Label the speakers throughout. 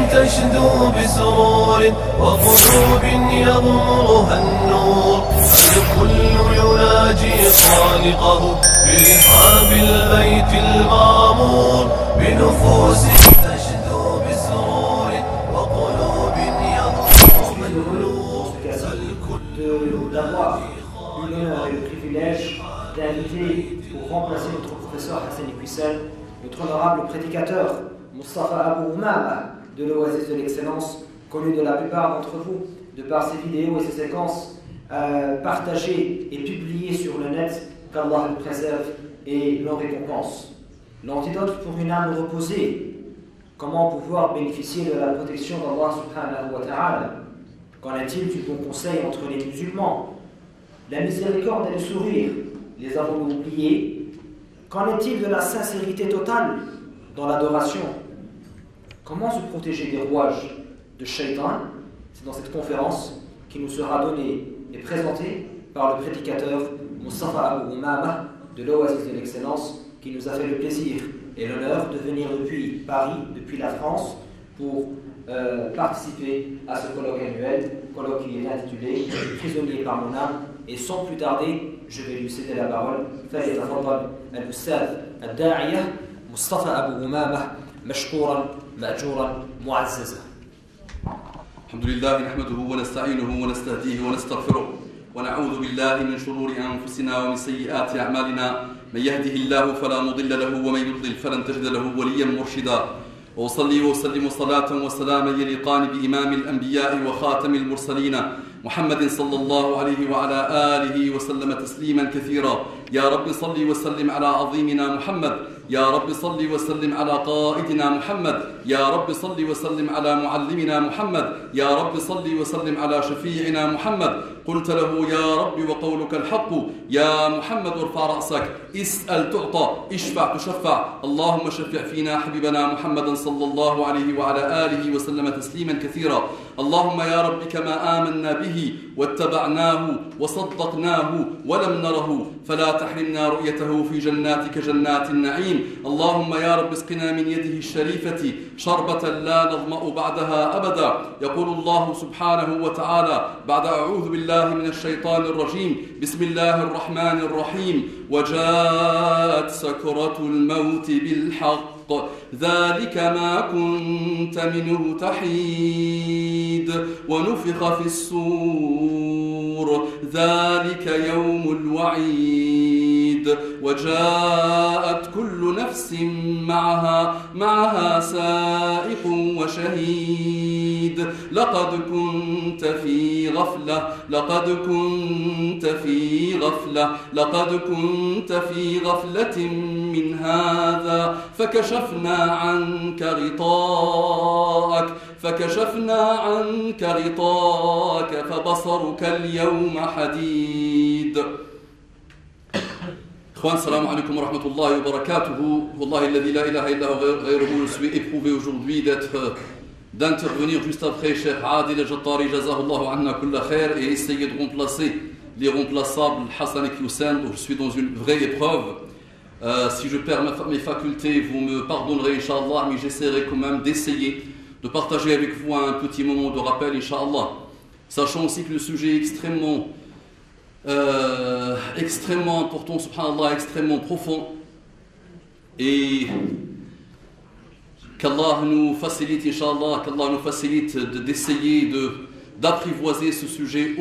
Speaker 1: تشدو بسرور وقلوب يغمرها النور. الكل يناجي خالقه برحاب البيت المعمور. بنفوس تشدو بسرور وقلوب يغمرها النور.
Speaker 2: D'avoir l'honneur et le privilège d'inviter pour remplacer notre professeur Hassan Iqwissal, notre honorable prédicateur Moustapha Abou Oumama de l'Oasis de l'Excellence, connu de la plupart d'entre vous de par ses vidéos et ses séquences partagées et publiées sur le net, qu'Allah le préserve et l'en récompense. L'antidote pour une âme reposée, comment pouvoir bénéficier de la protection d'Allah subhanahu wa ta'ala? Qu'en est-il du bon conseil entre les musulmans? La miséricorde et le sourire, les avons-nous oubliés? Qu'en est-il de la sincérité totale dans l'adoration? Comment se protéger des rouages de shaitan? C'est dans cette conférence qui nous sera donnée et présentée par le prédicateur Moustapha Abou Oumama de l'Oasis de l'Excellence, qui nous a fait le plaisir et l'honneur de venir depuis Paris, depuis la France, pour participer à ce colloque annuel, colloque qui est intitulé Prisonnier par mon âme. Et sans plus tarder, je vais lui céder la parole. فليتفضل الأستاذ الداعية مصطفى أبو أمامة مشكورا مأجورا معززا.
Speaker 3: الحمد لله نحمده ونستعينه ونستهديه ونستغفره ونعوذ بالله من شرور أنفسنا ومن سيئات أعمالنا. من يهده الله فلا مضل له ومن يضلل فلن تجد له وليا مرشدا. وأصلي وأسلم صلاة وسلاما يليقان بإمام الأنبياء وخاتم المرسلين محمد صلى الله عليه وعلى آله وسلم تسليما كثيرا. يا رب صل وسلم على عظيمنا محمد. يا رب صل وسلم على قائدنا محمد. يا رب صل وسلم على معلمنا محمد. يا رب صل وسلم على شفيعنا محمد. قلت له يا رب وقولك الحق يا محمد ارفع رأسك اسأل تعطى اشفع تشفع. اللهم شفع فينا حبيبنا محمدا صلى الله عليه وعلى آله وسلم تسليما كثيرا. اللهم يا رب كما آمنا به واتبعناه وصدقناه ولم نره فلا تحرمنا رؤيته في جناتك جنات النعيم. اللهم يا رب اسقنا من يده الشريفة شربة لا نظمأ بعدها أبدا. يقول الله سبحانه وتعالى بعد أعوذ بالله من الشيطان الرجيم بسم الله الرحمن الرحيم وجاءت سكرة الموت بالحق ذلك ما كنت منه تحيد ونفخ في الصور ذلك يوم الوعيد وجاءت كل نفس معها سائق وشهيد. لقد كنت في غفلة من هذا فكشفنا عنك غطاءك فبصرك اليوم حديد. Ikhwan, salam alaikum wa rahmatullahi wa barakatuhu. Wallahi alladhi la ilaha illa ghayruhu. Je suis éprouvé aujourd'hui d'intervenir juste après Cheikh Adil Jattari jazahullahu anna kulla khair et essayer de remplacer les remplaçables Hassan et Hussein. Donc je suis dans une vraie épreuve. Si je perds mes facultés, vous me pardonnerez Inch'Allah, mais j'essaierai quand même d'essayer de partager avec vous un petit moment de rappel Inch'Allah. Sachant aussi que le sujet est extrêmement important, subhanallah, extrêmement profond, et qu'Allah nous facilite, Inch'Allah, qu'Allah nous facilite d'essayer d'apprivoiser ce sujet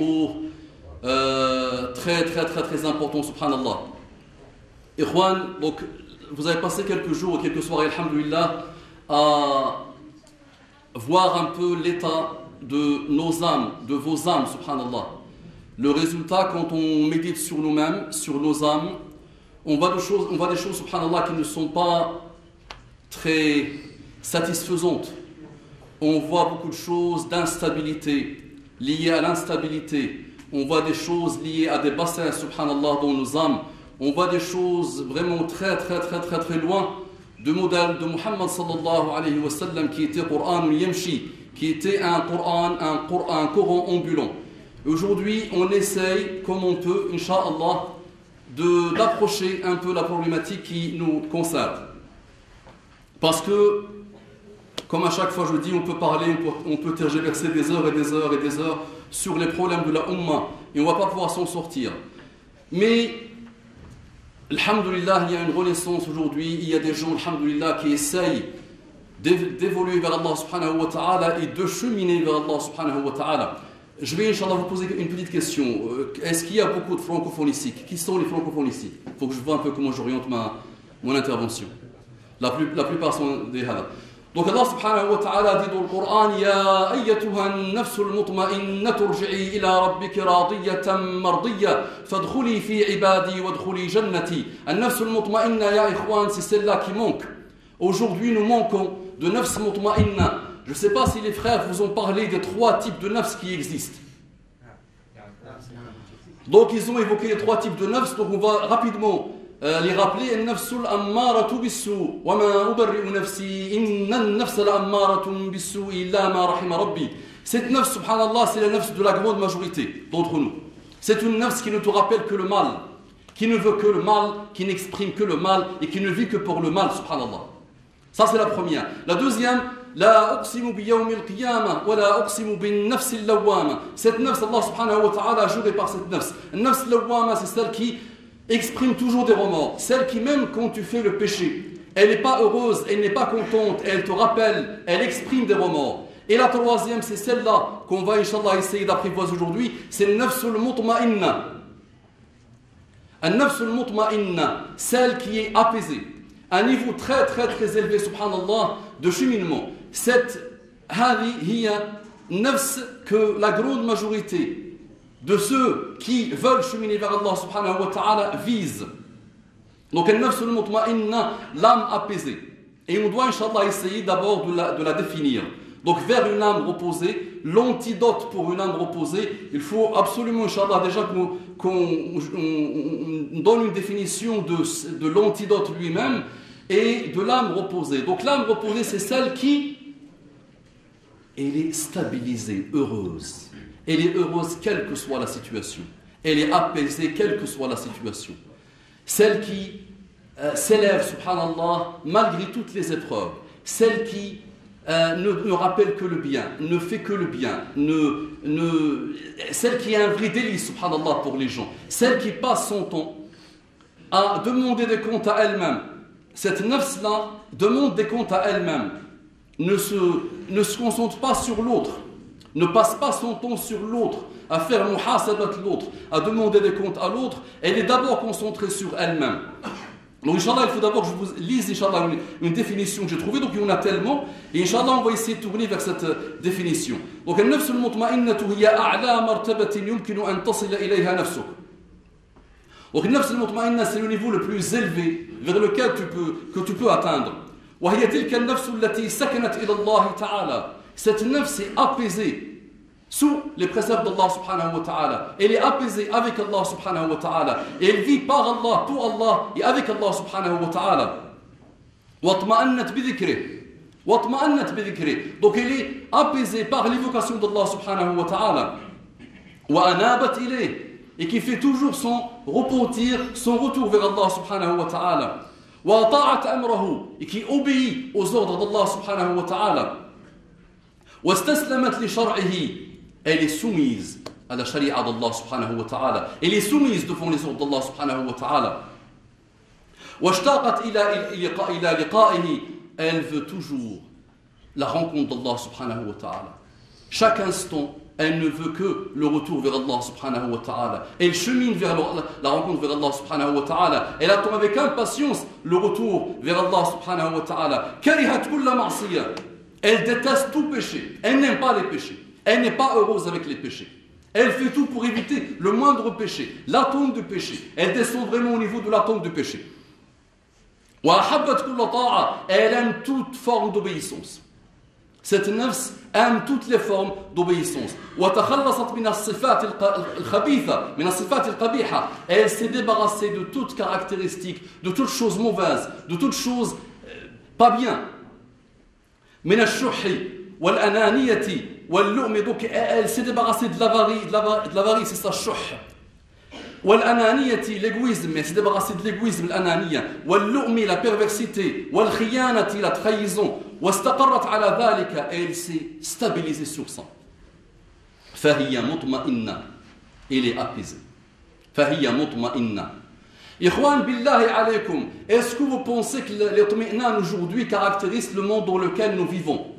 Speaker 3: très important, subhanallah. Ikhwan, donc vous avez passé quelques jours, quelques soirées, alhamdulillah, à voir un peu l'état de nos âmes, de vos âmes, subhanallah. Le résultat, quand on médite sur nous-mêmes, sur nos âmes, on voit des choses, subhanallah, qui ne sont pas très satisfaisantes. On voit beaucoup de choses d'instabilité, liées à l'instabilité. On voit des choses liées à des bassins, subhanallah, dans nos âmes. On voit des choses vraiment très loin du modèle de Muhammad sallallahu alayhi wa sallam, qui était Qur'an Yamshi, qui était un Coran ambulant. Aujourd'hui, on essaye, comme on peut, Inch'Allah, d'approcher un peu la problématique qui nous concerne. Parce que Comme à chaque fois je dis, on peut parler, on peut tergiverser des heures et des heures et des heures sur les problèmes de la Ummah et on ne va pas pouvoir s'en sortir. Mais, alhamdulillah, il y a une renaissance aujourd'hui, il y a des gens, alhamdulillah, qui essayent d'évoluer vers Allah subhanahu wa ta'ala et de cheminer vers Allah subhanahu wa ta'ala. Je vais, Inch'Allah, vous poser une petite question. Est-ce qu'il y a beaucoup de francophones ici? Qui sont les francophones ici? Il faut que je vois un peu comment j'oriente mon intervention. La plupart sont des hadiths. Donc Allah subhanahu wa ta'ala dit dans le Coran: Ya ayyatuha an-nafsul mutma'inna turji'i ila rabbika radiyatan mardiyya fadkhuli fi ibadi wadkhuli jannati. An-nafsul mutma'inna, ya ikhwan, c'est celle-là qui manque. Aujourd'hui, nous manquons de nafs mutma'inna. Je ne sais pas si les frères vous ont parlé des 3 types de nafs qui existent. Donc ils ont évoqué les 3 types de nafs, donc on va rapidement les rappeler. An-nafsul ammaratu bis-su' wa ma ubarri'u nafsi inna an-nafsa la'ammaratun bis-su' illa ma rahima rabbi. Cette nafs, subhanallah, c'est la nafs de la grande majorité d'entre nous. C'est une nafs qui ne te rappelle que le mal, qui ne veut que le mal, qui n'exprime que le mal et qui ne vit que pour le mal, subhanallah. Ça c'est la première. La deuxième, la uqsimu bi yawm al-qiyamah wa la uqsimu bin nafs al-lawwama. Cette nafs, Allah subhanahu wa ta'ala a juré par cette nafs. Nafs al-lawwama, c'est celle qui exprime toujours des remords, celle qui, même quand tu fais le péché, elle n'est pas heureuse, elle n'est pas contente, elle te rappelle, elle exprime des remords. Et la troisième, c'est celle-là qu'on va, Inch'Allah, essayer d'apprivoiser aujourd'hui, c'est le nafsul mutma'inna. Un nafsul mutma'inna, celle qui est apaisée. Un niveau très très très élevé, subhanallah, de cheminement. Cette hadi hiya nafs que la grande majorité de ceux qui veulent cheminer vers Allah subhanahu wa ta'ala visent. Donc un nafs al-mutma'inna, l'âme apaisée. Et on doit, Inch'Allah, essayer d'abord de la définir. Donc vers une âme reposée, l'antidote pour une âme reposée, il faut absolument, Inch'Allah, déjà qu'on donne une définition de l'antidote lui-même et de l'âme reposée. Donc l'âme reposée, c'est celle qui elle est stabilisée, heureuse. Elle est heureuse quelle que soit la situation. Elle est apaisée quelle que soit la situation. Celle qui s'élève, subhanallah, malgré toutes les épreuves. Celle qui ne rappelle que le bien, ne fait que le bien. Celle qui est un vrai délice, subhanallah, pour les gens. Celle qui passe son temps à demander des comptes à elle-même. Cette nafs-là demande des comptes à elle-même. Ne se concentre pas sur l'autre. Ne passe pas son temps sur l'autre, à faire muhasabat l'autre, à demander des comptes à l'autre. Elle est d'abord concentrée sur elle-même. Donc, Inch'Allah, il faut d'abord que je vous lise, Inch'Allah, une définition que j'ai trouvée. Donc, il y en a tellement. Et Inch'Allah, on va essayer de tourner vers cette définition. Donc, al-nafs al-mutma'innatu hiya a'la martabatin yumkinu an tasila ilayha nafsuk. Donc, al-nafs al-mutma'inna, c'est le niveau le plus élevé vers lequel tu peux atteindre. Wa hiya tilka an-nafs allati sakanat ila Allah ta'ala. Cette nafs est apaisée sous les préceptes d'Allah subhanahu wa ta'ala. Elle est apaisée avec Allah subhanahu wa ta'ala. Et elle vit par Allah, pour Allah et avec Allah subhanahu wa ta'ala. وَاطْمَأَنَّتْ بِذِكْرِ. Donc elle est apaisée par l'évocation d'Allah subhanahu wa ta'ala. وَأَنَابَتْ إِلَيْهِ. Et qui fait toujours son repentir, son retour vers Allah subhanahu wa ta'ala. وَأَطَاعَتْ أَمْرَهُ. Et qui obéit aux ordres d'Allah subhanahu wa ta'ala. واستسلمت لشرعه. Elle est soumise à la sharia d'Allah subhanahu wa ta'ala. Elle est soumise devant les ordres d'Allah subhanahu wa ta'ala. واشتاقت إلى لقائه. Elle veut toujours la rencontre d'Allah subhanahu wa ta'ala. Chaque instant, elle ne veut que le retour vers Allah subhanahu wa ta'ala. Elle chemine vers la rencontre vers Allah subhanahu wa ta'ala. Elle attend avec impatience le retour vers Allah subhanahu wa ta'ala. كرهت كل معصية. Elle déteste tout péché. Elle n'aime pas les péchés. Elle n'est pas heureuse avec les péchés. Elle fait tout pour éviter le moindre péché, l'atome du péché. Elle descend vraiment au niveau de l'atome du péché. Elle aime toute forme d'obéissance. Cette nafs aime toutes les formes d'obéissance. Elle s'est débarrassée de toute caractéristique, de toute chose mauvaise, de toute chose pas bien. من الشح والأنانية واللؤم. Donc elle s'est débarrassée de l'avarie, c'est ça, shuh. والأنانية l'égoïsme, mais se débarrasser de l'égoïsme, l'ananiya, واللؤم, la perversité, والخيانة, la trahison, واستقرت على ذلك, et elle s'est stabilisée sur ça. فهي مطمئنة, elle est apaisée. فهي مطمئنة. Ikhwan billahi alaykum, est-ce que vous pensez que l'itmi'nan aujourd'hui caractérise le monde dans lequel nous vivons?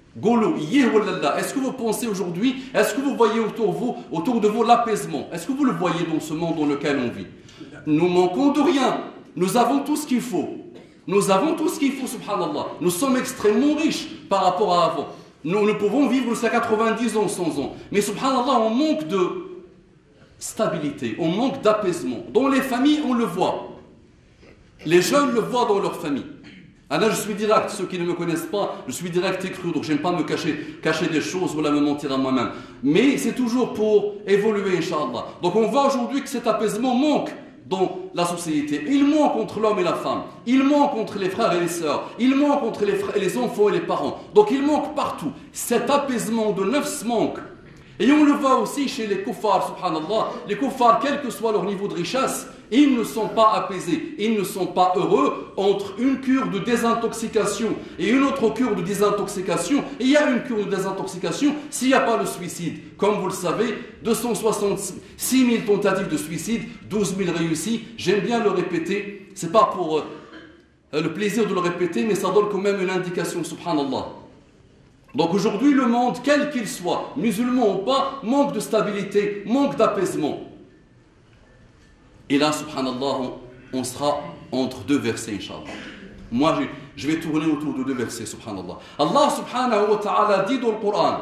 Speaker 3: Est-ce que vous pensez aujourd'hui, est-ce que vous voyez autour de vous l'apaisement? Est-ce que vous le voyez dans ce monde dans lequel on vit? Nous manquons de rien, nous avons tout ce qu'il faut. Nous avons tout ce qu'il faut, subhanallah. Nous sommes extrêmement riches par rapport à avant. Nous pouvons vivre jusqu'à 90 ans, 100 ans. Mais subhanallah, on manque de stabilité, on manque d'apaisement. Dans les familles, on le voit. Les jeunes le voient dans leur famille. Alors je suis direct, ceux qui ne me connaissent pas, je suis direct et cru, donc je n'aime pas me cacher des choses ou me mentir à moi-même. Mais c'est toujours pour évoluer, Inch'Allah. Donc on voit aujourd'hui que cet apaisement manque dans la société. Il manque entre l'homme et la femme. Il manque entre les frères et les sœurs. Il manque entre les enfants et les parents. Donc il manque partout. Cet apaisement de nafs manque. Et on le voit aussi chez les kuffars, subhanallah. Les kuffars, quel que soit leur niveau de richesse, ils ne sont pas apaisés, ils ne sont pas heureux entre une cure de désintoxication et une autre cure de désintoxication. Et il y a une cure de désintoxication s'il n'y a pas le suicide. Comme vous le savez, 266 000 tentatives de suicide, 12 000 réussies. J'aime bien le répéter, c'est pas pour le plaisir de le répéter, mais ça donne quand même une indication, subhanallah. Donc aujourd'hui, le monde, quel qu'il soit, musulman ou pas, manque de stabilité, manque d'apaisement. Et là, subhanallah, on sera entre deux versets, Inch'Allah. Moi, je vais tourner autour de deux versets, subhanallah. Allah subhanahu wa ta'ala dit dans le Coran,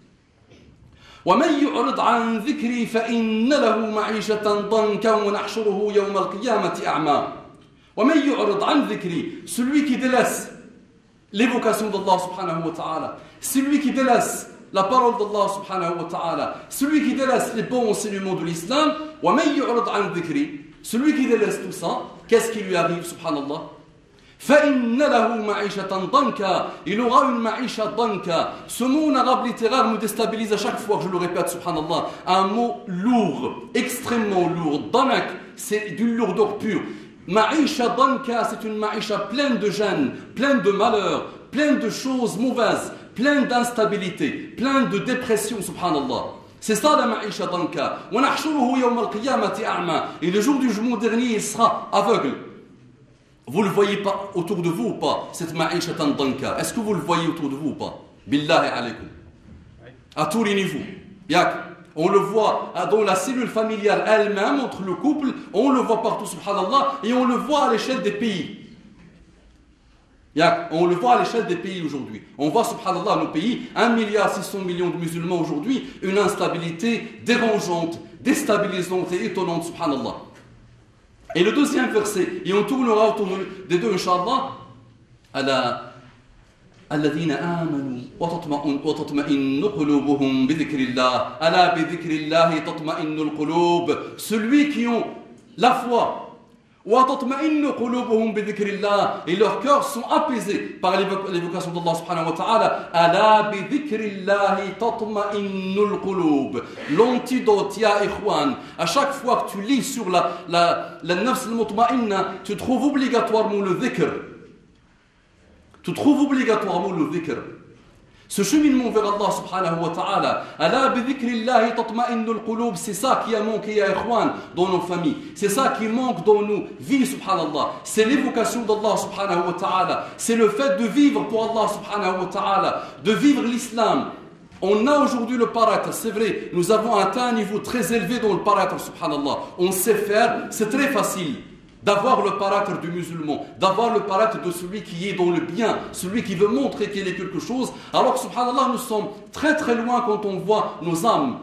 Speaker 3: وَمَنْ يُعْرِضْ عَنْ ذِكْرِي فَإِنَّ لَهُ مَعِيشَةً ضَنْكًا وَنَحْشُرُهُ يَوْمَ الْقِيَامَةِ أَعْمَى. وَمَنْ يُعْرِضْ عَنْ ذِكْرِي, celui qui délaisse l'évocation d'Allah subhanahu wa ta'ala, celui qui délaisse la parole d'Allah subhanahu wa ta'ala, celui qui délaisse les bons enseignements de l'islam, وَمَنْ يُعْرِضْ عَنْ ذِكْرِي, celui qui délaisse tout ça, qu'est-ce qui lui arrive, subhanallah? فَإِنَّ لَهُ مَعِيشَةً ضَنْكًا, il aura une ma'isha danka. Ce mot en arabe littéraire me déstabilise à chaque fois que je le répète, subhanallah. Un mot lourd, extrêmement lourd. Danak, c'est d'une lourdeur pure. Ma'isha danka, c'est une ma'isha pleine de gêne, pleine de malheur, pleine de choses mauvaises, pleine d'instabilité, pleine de dépression, subhanallah. C'est ça la ma'isha danka. Et le jour du jugement dernier, il sera aveugle. Vous le voyez pas autour de vous ou pas, cette ma'isha danka? Est-ce que vous le voyez autour de vous ou pas? Billahi alaykum. À tous les niveaux. On le voit dans la cellule familiale elle-même, entre le couple, on le voit partout, subhanallah, et on le voit à l'échelle des pays. On le voit à l'échelle des pays aujourd'hui. On voit, subhanallah, nos pays, 1,6 milliard de musulmans aujourd'hui, une instabilité dérangeante, déstabilisante et étonnante, subhanallah. Et le deuxième verset, et on tournera autour des deux, incha'Allah, الذين آمنوا وتطمئن قلوبهم بذكر الله ألا بذكر الله تطمئن القلوب, celui qui ont la foi وتطمئن قلوبهم بذكر الله, et leurs cœurs sont apaisés par l'évocation d'Allah subhanahu wa ta'ala. ألا بذكر الله تطمئن القلوب. L'antidote, ya ikhwan, à chaque fois que tu lis sur la nafs al-mutma'inna, tu trouves obligatoirement le dhikr. Tu trouves obligatoirement le dhikr. Ce cheminement vers Allah subhanahu wa ta'ala, ala bi dhikrillahi tatma'innul qulub, c'est ça qui a manqué, ya ikhwan, dans nos familles. C'est ça qui manque dans nos vies, subhanallah. C'est l'évocation d'Allah subhanahu wa ta'ala. C'est le fait de vivre pour Allah subhanahu wa ta'ala, de vivre l'islam. On a aujourd'hui le paraître, c'est vrai, nous avons atteint un niveau très élevé dans le paraître, subhanallah. On sait faire, c'est très facile d'avoir le paraître du musulman, d'avoir le paraître de celui qui est dans le bien, celui qui veut montrer qu'il est quelque chose, alors que subhanallah, nous sommes très très loin quand on voit nos âmes.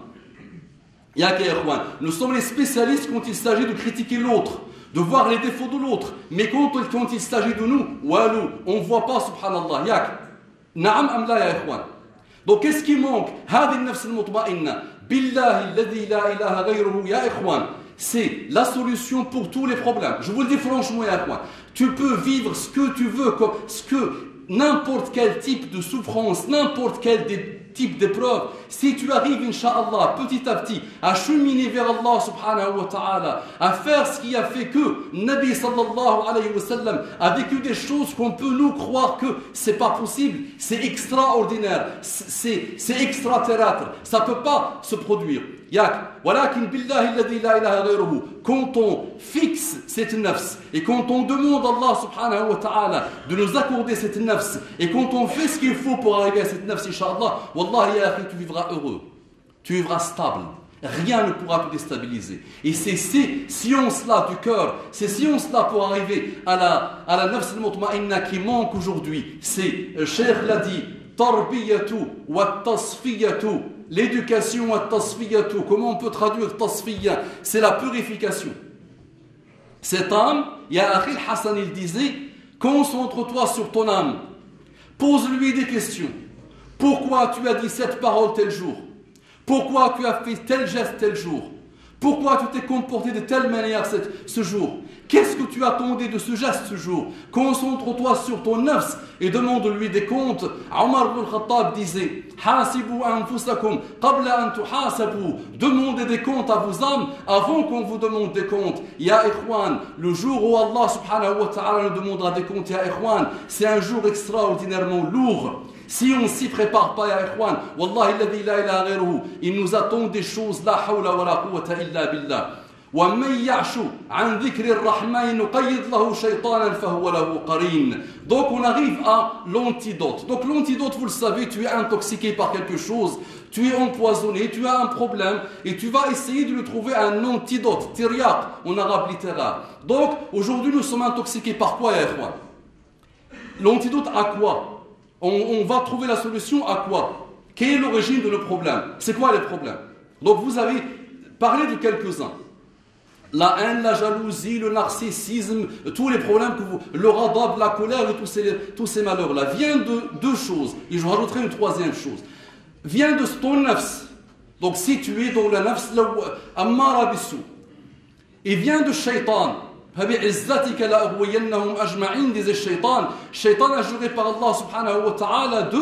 Speaker 3: Nous sommes les spécialistes quand il s'agit de critiquer l'autre, de voir les défauts de l'autre, mais quand il s'agit de nous, on ne voit pas, subhanallah. Na'am am la ya ikhwan. Donc qu'est-ce qui manque? Hadi nafs al-mutma'inna, billahi alladhi la ilaha ghayruhu, ya ikhwan. C'est la solution pour tous les problèmes. Je vous le dis franchement, ya ikhwan. Tu peux vivre ce que tu veux, n'importe quel type de souffrance, n'importe quel types d'épreuves, si tu arrives, Inch'Allah, petit à petit, à cheminer vers Allah subhanahu wa ta'ala, à faire ce qui a fait que Nabi sallallahu alayhi wa sallam a vécu des choses qu'on peut nous croire que c'est pas possible, c'est extraordinaire, c'est extraterrestre, ça peut pas se produire. Quand on fixe cette nafs et quand on demande à Allah subhanahu wa ta'ala de nous accorder cette nafs et quand on fait ce qu'il faut pour arriver à cette nafs, Inch'Allah, Wallah ya akhi, tu vivras heureux, tu vivras stable, rien ne pourra te déstabiliser. Et c'est ces sciences-là du cœur, ces sciences-là pour arriver à la nafs al-mutma'inna qui manque aujourd'hui. C'est, Cheikh l'a dit, tarbiyatu wa tasfiyatu. L'éducation, tasfiyatu, comment on peut traduire tasfiya? C'est la purification. Cette âme, Ya Akhil Hassan, il disait, concentre-toi sur ton âme, pose-lui des questions. Pourquoi tu as dit cette parole tel jour? Pourquoi tu as fait tel geste tel jour? Pourquoi tu t'es comporté de telle manière ce jour? Qu'est-ce que tu attendais de ce geste ce jour? Concentre-toi sur ton nafs et demande-lui des comptes. Omar ibn Khattab disait, Hasibu anfusakum qabla an tuhasabu. Demandez des comptes à vos âmes avant qu'on vous demande des comptes. Ya ikhwan, le jour où Allah subhanahu wa ta'ala nous demandera des comptes, ya ikhwan, c'est un jour extraordinairement lourd. Si on ne s'y prépare pas, ya ikhwan, wallahi alladhi la ilaha ghayruhu, il nous attend des choses, la hawla wa la quwwata illa billah. وَمَنْ يَعْشُ عَنْ ذِكْرِ الرَّحْمَنِ نُقَيِّضْ لَهُ شَيْطَانًا فَهُوَ لَهُ قَرِينٌ. Donc on arrive à l'antidote. Donc l'antidote, vous le savez, tu es intoxiqué par quelque chose, tu es empoisonné, tu as un problème et tu vas essayer de lui trouver un antidote, tiryaq en arabe littéraire. Donc aujourd'hui nous sommes intoxiqués par quoi, ya ikhwan? L'antidote à quoi? On va trouver la solution à quoi? Quelle est l'origine de nos problèmes? C'est quoi les problèmes? Donc vous avez parlé de quelques-uns. La haine, la jalousie, le narcissisme, tous les problèmes que vous, le radab, la colère et tous ces malheurs-là viennent de deux choses. Et je rajouterai une troisième chose. Vient de ton nafs. Donc si tu es dans le nafs, ammara bissou. Et vient de shaitan. فَبِعِزَّتِكَ لَأَغْوِيَنَّهُمْ أَجْمَعِينَ disait shaitan. Shaitan a juré par Allah subhanahu wa ta'ala de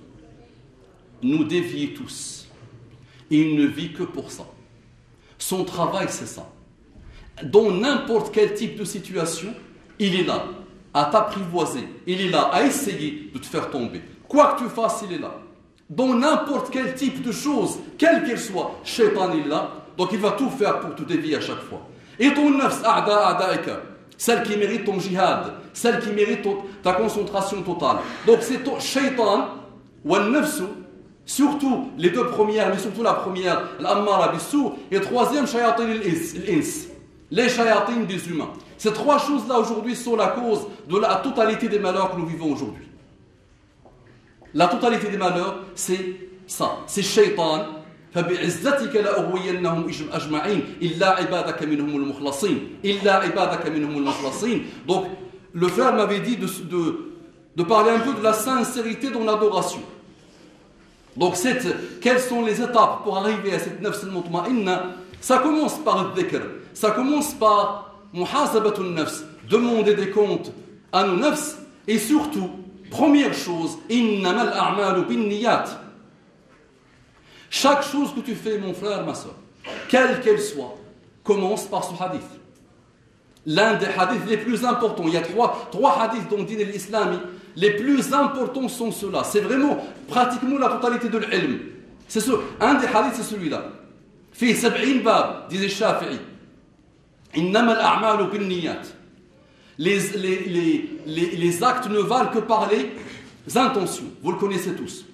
Speaker 3: nous dévier tous. Et il ne vit que pour ça. Son travail c'est ça. Dans n'importe quel type de situation, il est là, à t'apprivoiser, il est là, à essayer de te faire tomber. Quoi que tu fasses, il est là. Dans n'importe quel type de chose, quelle qu'elle soit, Shaitan est là, donc il va tout faire pour te dévier à chaque fois. Et ton nafs, a'da'ika, celle qui mérite ton jihad, celle qui mérite ta concentration totale. Donc c'est ton Shaitan, wa nafsu, surtout les deux premières, mais surtout la première, l'ammara bissou, et troisième, shayatin al-ins. Les shayatines des humains. Ces trois choses-là aujourd'hui sont la cause de la totalité des malheurs que nous vivons aujourd'hui. La totalité des malheurs, c'est ça. C'est shaitan. فَبِعِزَّتِكَ لَأُغْوِيَنَّهُمْ أَجْمَعِينَ إِلَّا عِبَادَكَ مِنْهُمُ الْمُخْلَصِينَ إِلَّا عِبَادَكَ مِنْهُمُ الْمُخْلَصِينَ. Donc, le frère m'avait dit de parler un peu de la sincérité dans l'adoration. Donc, quelles sont les étapes pour arriver à cette nafs al-mutma'inna? Ça commence par le dhikr. Ça commence par muhasabatun nafs, demander des comptes à nos nafs, et surtout, première chose, innamal a'malu bin niyat. Chaque chose que tu fais, mon frère, ma soeur, quelle qu'elle soit, commence par ce hadith. L'un des hadiths les plus importants, il y a trois hadiths dans le din al-islami, les plus importants sont ceux-là. C'est vraiment pratiquement la totalité de l'ilm. Un des hadiths, c'est celui-là. في 70 bab, disait Shafi'i. Innama al-a'malu bin niyat. Les actes ne valent que par les intentions. Vous le connaissez tous.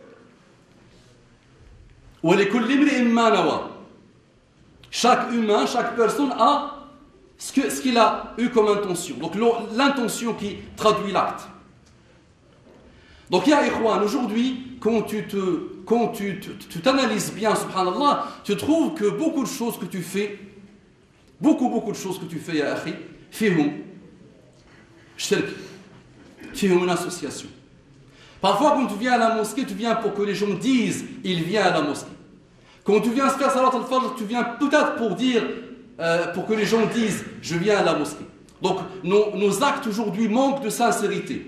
Speaker 3: Wa likulli imri'in ma nawa. Chaque humain, chaque personne a ce qu'il a eu comme intention. Donc l'intention qui traduit l'acte. Donc, ya ikhwan, aujourd'hui, quand tu t'analyses bien, subhanallah, tu trouves que beaucoup de choses que tu fais, beaucoup de choses que tu fais, ya akhi, fihum, shirk, fihum une association. Parfois, quand tu viens à la mosquée, tu viens pour que les gens disent, il vient à la mosquée. Quand tu viens faire salat al-fajr, tu viens peut-être pour dire, pour que les gens disent, je viens à la mosquée. Donc, nos actes aujourd'hui manquent de sincérité.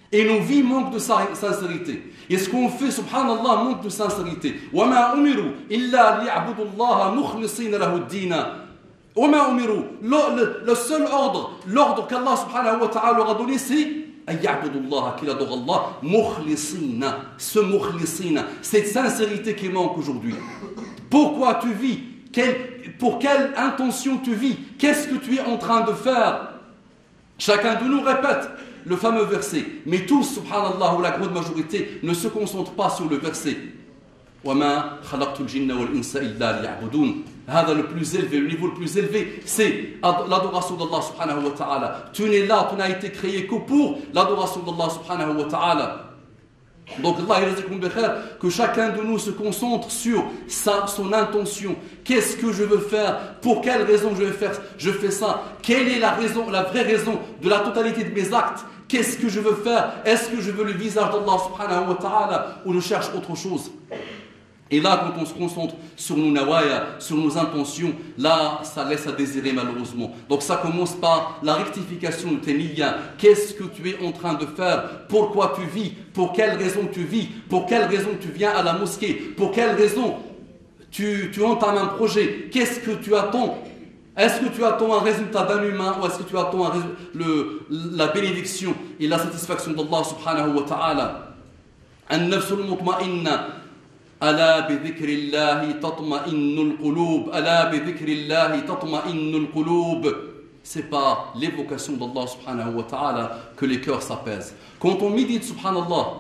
Speaker 3: Et nos vies manquent de sincérité. Et ce qu'on fait, subhanallah, manque de sincérité. وَمَا أُمِرُوا إِلَّا لِيَعْبُدُوا اللَّهَ مُخْلِصِينَ لَهُ الدِّينَ. وَمَا أُمِرُوا. Le seul ordre, l'ordre qu'Allah subhanahu wa ta'ala leur a donné, c'est أَن يَعْبُدُوا اللَّهَ, qu'il adore Allah, مُخْلِصِينَ. Ce mukhlisina, cette sincérité qui manque aujourd'hui. Pourquoi tu vis? Pour quelle intention tu vis? Qu'est-ce que tu es en train de faire? Chacun de nous répète le fameux verset. Mais tous, subhanallah, ou la grande majorité, ne se concentrent pas sur le verset. وَمَا خَلَقْتُ الْجِنَّ وَالْإِنسَ إِلَّا لِيَعْبُدُونَ. Le plus élevé, le niveau le plus élevé, c'est l'adoration d'Allah subhanahu wa ta'ala. Tu n'es là, tu n'as été créé que pour l'adoration d'Allah subhanahu wa ta'ala. Donc Allah que chacun de nous se concentre sur son intention. Qu'est-ce que je veux faire? Pour quelle raison je fais ça? Quelle est la vraie raison de la totalité de mes actes? Qu'est-ce que je veux faire? Est-ce que je veux le visage d'Allah subhanahu wa ta'ala ou je cherche autre chose? Et là, quand on se concentre sur nos nawaya, sur nos intentions, là, ça laisse à désirer malheureusement. Donc ça commence par la rectification de tes niyyas. Qu'est-ce que tu es en train de faire? Pourquoi tu vis? Pour quelle raison tu vis? Pour quelle raison tu viens à la mosquée? Pour quelle raison tu entames un projet? Qu'est-ce que tu attends? Est-ce que tu attends un résultat d'un humain ou est-ce que tu attends la bénédiction et la satisfaction d'Allah subhanahu wa ta'ala? An-nafsul mutma'inna. ألا بذكر الله تطمئن القلوب ألا بذكر الله تطمئن القلوب. C'est par l'évocation d'Allah subhanahu wa ta'ala que les cœurs s'apaisent. Quand on médite subhanallah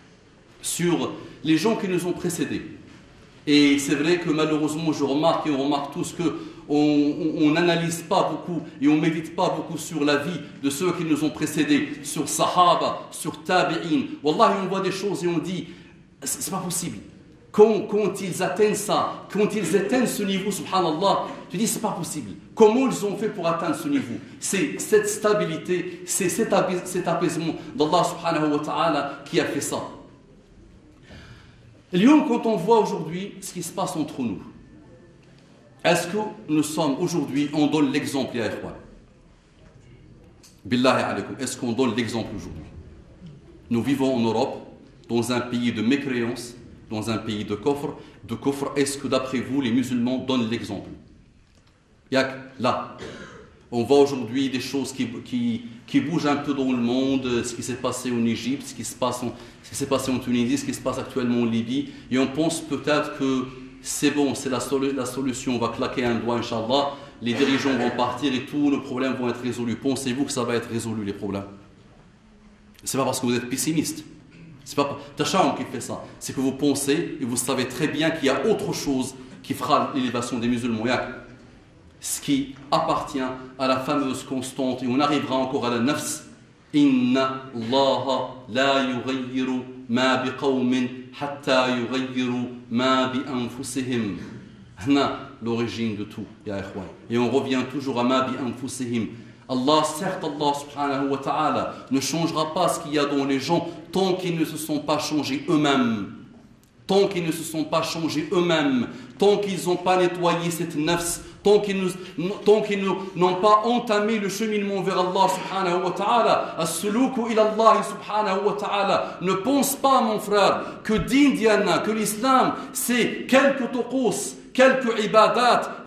Speaker 3: sur les gens qui nous ont précédés, et c'est vrai que malheureusement je remarque et on remarque tous qu'on n'analyse pas beaucoup et on ne médite pas beaucoup sur la vie de ceux qui nous ont précédés, sur Sahaba, sur Tabi'in. Wallahi, on voit des choses et on dit c'est pas possible. Quand ils atteignent ça, quand ils atteignent ce niveau, subhanallah, tu dis c'est pas possible. Comment ils ont fait pour atteindre ce niveau? C'est cette stabilité, c'est cet apaisement d'Allah subhanahu wa ta'ala qui a fait ça. Lyon, quand on voit aujourd'hui ce qui se passe entre nous, est-ce que nous sommes aujourd'hui, on donne l'exemple, ya ikhwan? Billahi alaykum, est-ce qu'on donne l'exemple aujourd'hui? Nous vivons en Europe, dans un pays de mécréance, dans un pays de coffre, est-ce que d'après vous, les musulmans donnent l'exemple? Là, on voit aujourd'hui des choses qui bougent un peu dans le monde, ce qui s'est passé en Égypte, ce qui s'est passé en Tunisie, ce qui se passe actuellement en Libye, et on pense peut-être que c'est bon, c'est la solution, on va claquer un doigt, Inch'Allah, les dirigeants vont partir et tous nos problèmes vont être résolus. Pensez-vous que ça va être résolu, les problèmes? C'est pas parce que vous êtes pessimiste. C'est pas Tacham qui fait ça. C'est que vous pensez et vous savez très bien qu'il y a autre chose qui fera l'élévation des musulmans. Ce qui appartient à la fameuse constante, et on arrivera encore à la nafs. Inna Allah la yughayyiru ma biqawmin hatta yughayyiru ma bi anfusihim. L'origine de tout, ya ikhwan. Et on revient toujours à ma bi anfusihim. Allah, certes, Allah subhanahu wa ta'ala ne changera pas ce qu'il y a dans les gens tant qu'ils ne se sont pas changés eux-mêmes. Tant qu'ils ne se sont pas changés eux-mêmes, tant qu'ils n'ont pas nettoyé cette nafs, tant qu'ils n'ont pas entamé le cheminement vers Allah subhanahu wa ta'ala. As-suluku ila Allah subhanahu wa ta'ala. Ne pense pas, mon frère, que d'Indiana, que l'islam, c'est quelques tokos, quelques ibadat,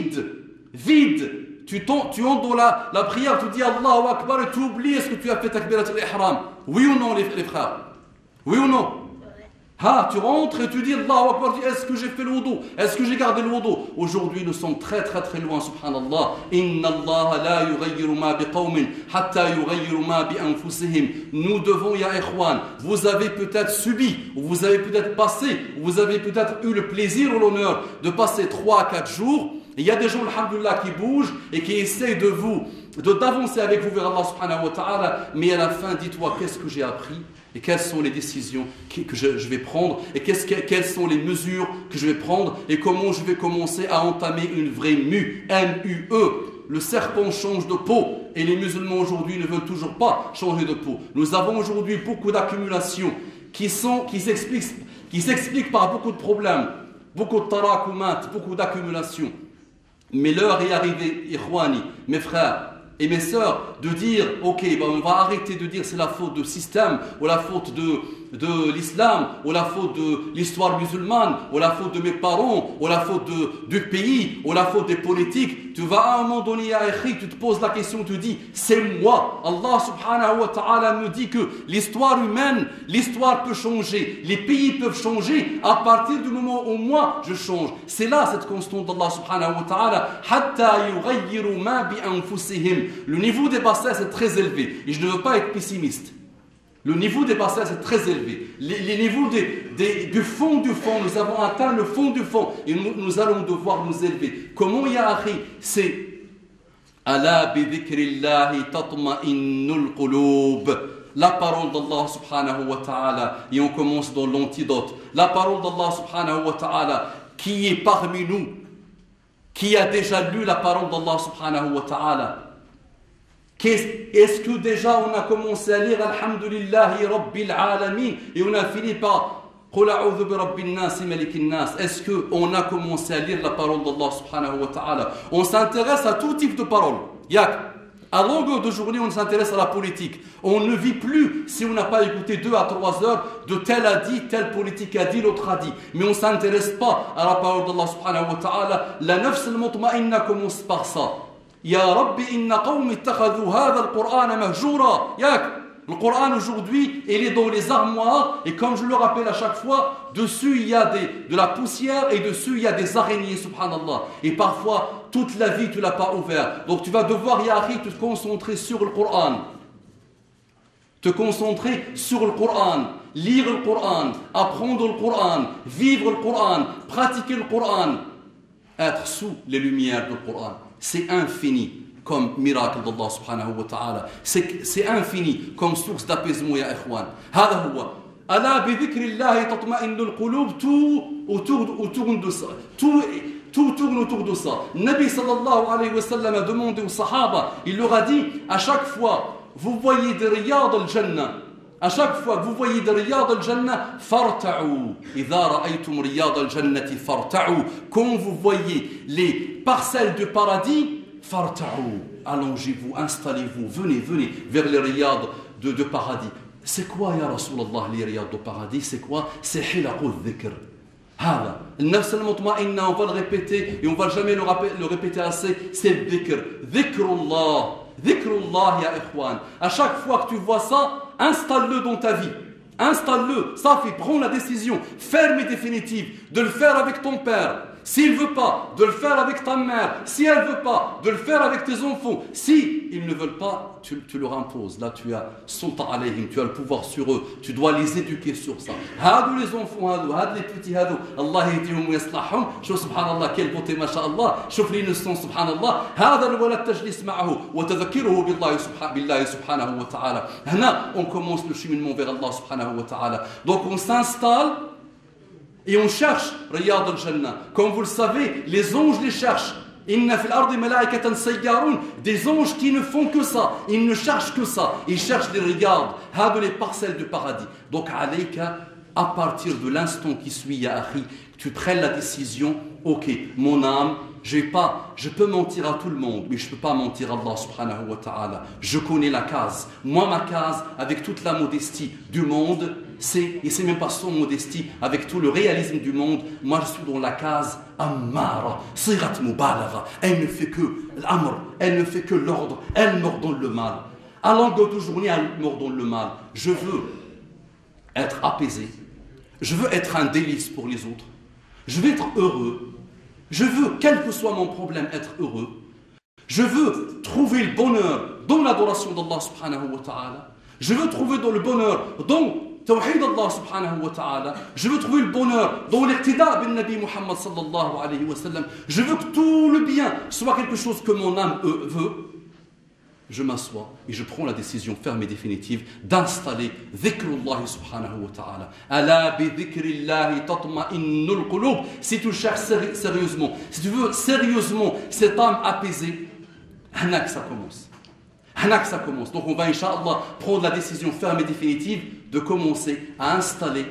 Speaker 3: vide. Tu entres dans la prière, tu dis Allahu Akbar et tu oublies est-ce que tu as fait takbirat al-ihram. Oui ou non, les frères? Oui ou non? Tu rentres et tu dis Allahu Akbar, est-ce que j'ai fait le wudu? Est-ce que j'ai gardé le wudu? Aujourd'hui, nous sommes très très très loin, subhanallah. Inna Allah la yughayyiru ma biqawmin hatta yughayyiru ma bi anfusihim. Nous devons, ya ikhwan, vous avez peut-être subi, ou vous avez peut-être passé, ou vous avez peut-être eu le plaisir ou l'honneur de passer 3 à 4 jours. Il y a des gens, alhamdoulilah, qui bougent et qui essayent d'avancer avec vous vers Allah subhanahu wa ta'ala, mais à la fin, dis-toi, qu'est-ce que j'ai appris et quelles sont les décisions que je vais prendre et quelles sont les mesures que je vais prendre et comment je vais commencer à entamer une vraie M-U-E. Le serpent change de peau et les musulmans aujourd'hui ne veulent toujours pas changer de peau. Nous avons aujourd'hui beaucoup d'accumulations qui s'expliquent par beaucoup de problèmes, beaucoup de tarakumat, beaucoup d'accumulations. Mais l'heure est arrivée, ikhwani, mes frères, et mes sœurs, de dire, ok, ben on va arrêter de dire c'est la faute du système, ou la faute de l'islam, ou la faute de l'histoire musulmane, ou la faute de mes parents, ou la faute du pays, ou la faute des politiques. Tu vas à un moment donné, ya akhi, tu te poses la question, tu dis, c'est moi. Allah subhanahu wa ta'ala me dit que l'histoire humaine, l'histoire peut changer, les pays peuvent changer à partir du moment où moi je change. C'est là cette constante d'Allah subhanahu wa ta'ala. Hatta yughayyiru ma bi anfusihim. Le niveau des bassesses est très élevé. Et je ne veux pas être pessimiste. Le niveau des bassesses est très élevé. Les niveaux du fond, nous avons atteint le fond du fond. Et nous allons devoir nous élever. Comment, ya akhi? C'est Ala bi dhikrillahi tatma'innul qulub. La parole d'Allah subhanahu wa ta'ala. Et on commence dans l'antidote. La parole d'Allah subhanahu wa ta'ala qui est parmi nous, qui a déjà lu la parole d'Allah subhanahu wa ta'ala. Est-ce que déjà on a commencé à lire Alhamdulillahi Rabbil Alamin et on a fini par Qul a'udhu bi Rabbin Nas Malikin Nas? Est-ce qu'on a commencé à lire la parole d'Allah subhanahu wa ta'ala? On s'intéresse à tout type de paroles. À longueur de journée, on s'intéresse à la politique. On ne vit plus si on n'a pas écouté 2 à 3 heures de tel a dit, tel politique a dit, l'autre a dit. Mais on ne s'intéresse pas à la parole d'Allah subhanahu wa ta'ala. La nafs al-mutma'inna commence par ça. Ya Rabbi inna qawmi ittakhadhu hadha al-Qur'ana mahjura. Le Coran aujourd'hui, il est dans les armoires et comme je le rappelle à chaque fois, dessus il y a de la poussière et dessus il y a des araignées, subhanallah. Et parfois, toute la vie tu ne l'as pas ouvert. Donc tu vas devoir, ya akhi, te concentrer sur le Coran. Te concentrer sur le Coran, lire le Coran, apprendre le Coran, vivre le Coran, pratiquer le Coran. Être sous les lumières du Coran. C'est infini comme miracle d'Allah subhanahu wa ta'ala. C'est infini comme source d'apaisement, ya ikhwan. Hada huwa. Ala bi dhikrillahi tatma'innul qulub. Tout tourne de ça. Tout tourne autour de ça. Nabi sallallahu alayhi wa sallam a demandé aux sahaba, il leur a dit, à chaque fois, vous voyez des riyad al-jannah. À chaque fois que vous voyez des riyad al-jannah, farta'u. Idha ra'aytum riyad al-jannati farta'u. Quand vous voyez les parcelles du paradis, farta'u. Allongez-vous, installez-vous, venez vers les riyad de paradis. C'est quoi, ya Rasulallah, les riyad de paradis? C'est quoi? C'est hilaqul dhikr. Hala. Al-nafs al-mutma'inna, on va le répéter et on va jamais le répéter assez. C'est dhikr. Dhikrullah. Dhikrullah, ya ikhwan. À chaque fois que tu vois ça, installe-le dans ta vie. Installe-le. Safi, prends la décision ferme et définitive de le faire avec ton père. S'il ne veut pas, de le faire avec ta mère. Si elle ne veut pas, de le faire avec tes enfants. Si ils ne veulent pas, tu leur imposes. Là, tu as sultan alayhim, tu as le pouvoir sur eux. Tu dois les éduquer sur ça. Hadou les enfants, hadou les petits hadou. Allah yahdihum wa yaslahhum. Shuf subhanallah, quelle beauté, masha'Allah. Shuf l'innocence, subhanallah. Hada al-walad tajlis ma'ahu wa tadhakkiruhu billahi subhanahu wa ta'ala. Hana, on commence le cheminement vers Allah subhanahu wa ta'ala. Donc on s'installe et on cherche Riyad al-Jannah. Comme vous le savez, les anges les cherchent. Inna fil ardi malaikatan sayyarun. Des anges qui ne font que ça. Ils ne cherchent que ça. Ils cherchent les Riyad. Hada les parcelles du paradis. Donc, alayka, à partir de l'instant qui suit, ya akhi, tu prennes la décision, ok, mon âme, je peux mentir à tout le monde, mais je ne peux pas mentir à Allah subhanahu wa ta'ala. Je connais la case. Moi, ma case, avec toute la modestie du monde, et c'est même pas son modestie, avec tout le réalisme du monde, moi je suis dans la case Ammara, Sirat Mubalagha. Elle ne fait que l'amr, elle ne fait que l'ordre, elle m'ordonne le mal. À longueur de journée, elle m'ordonne le mal. Je veux être apaisé, je veux être un délice pour les autres, je veux être heureux. Je veux, quel que soit mon problème, être heureux. Je veux trouver le bonheur dans l'adoration d'Allah subhanahu wa ta'ala. Je veux trouver dans le bonheur dans Tawhid Allah subhanahu wa ta'ala. Je veux trouver le bonheur dans l'iqtida bin Nabi Muhammad sallallahu alayhi wa sallam. Je veux que tout le bien soit quelque chose que mon âme veut. Je m'assois et je prends la décision ferme et définitive d'installer dhikrullah subhanahu wa ta'ala. Ala bi dhikrillahi tatma'innul qulub. Si tu cherches sérieusement, si tu veux sérieusement cette âme apaisée, hanak ça commence. Hanak ça commence. Donc on va incha'Allah prendre la décision ferme et définitive de commencer à installer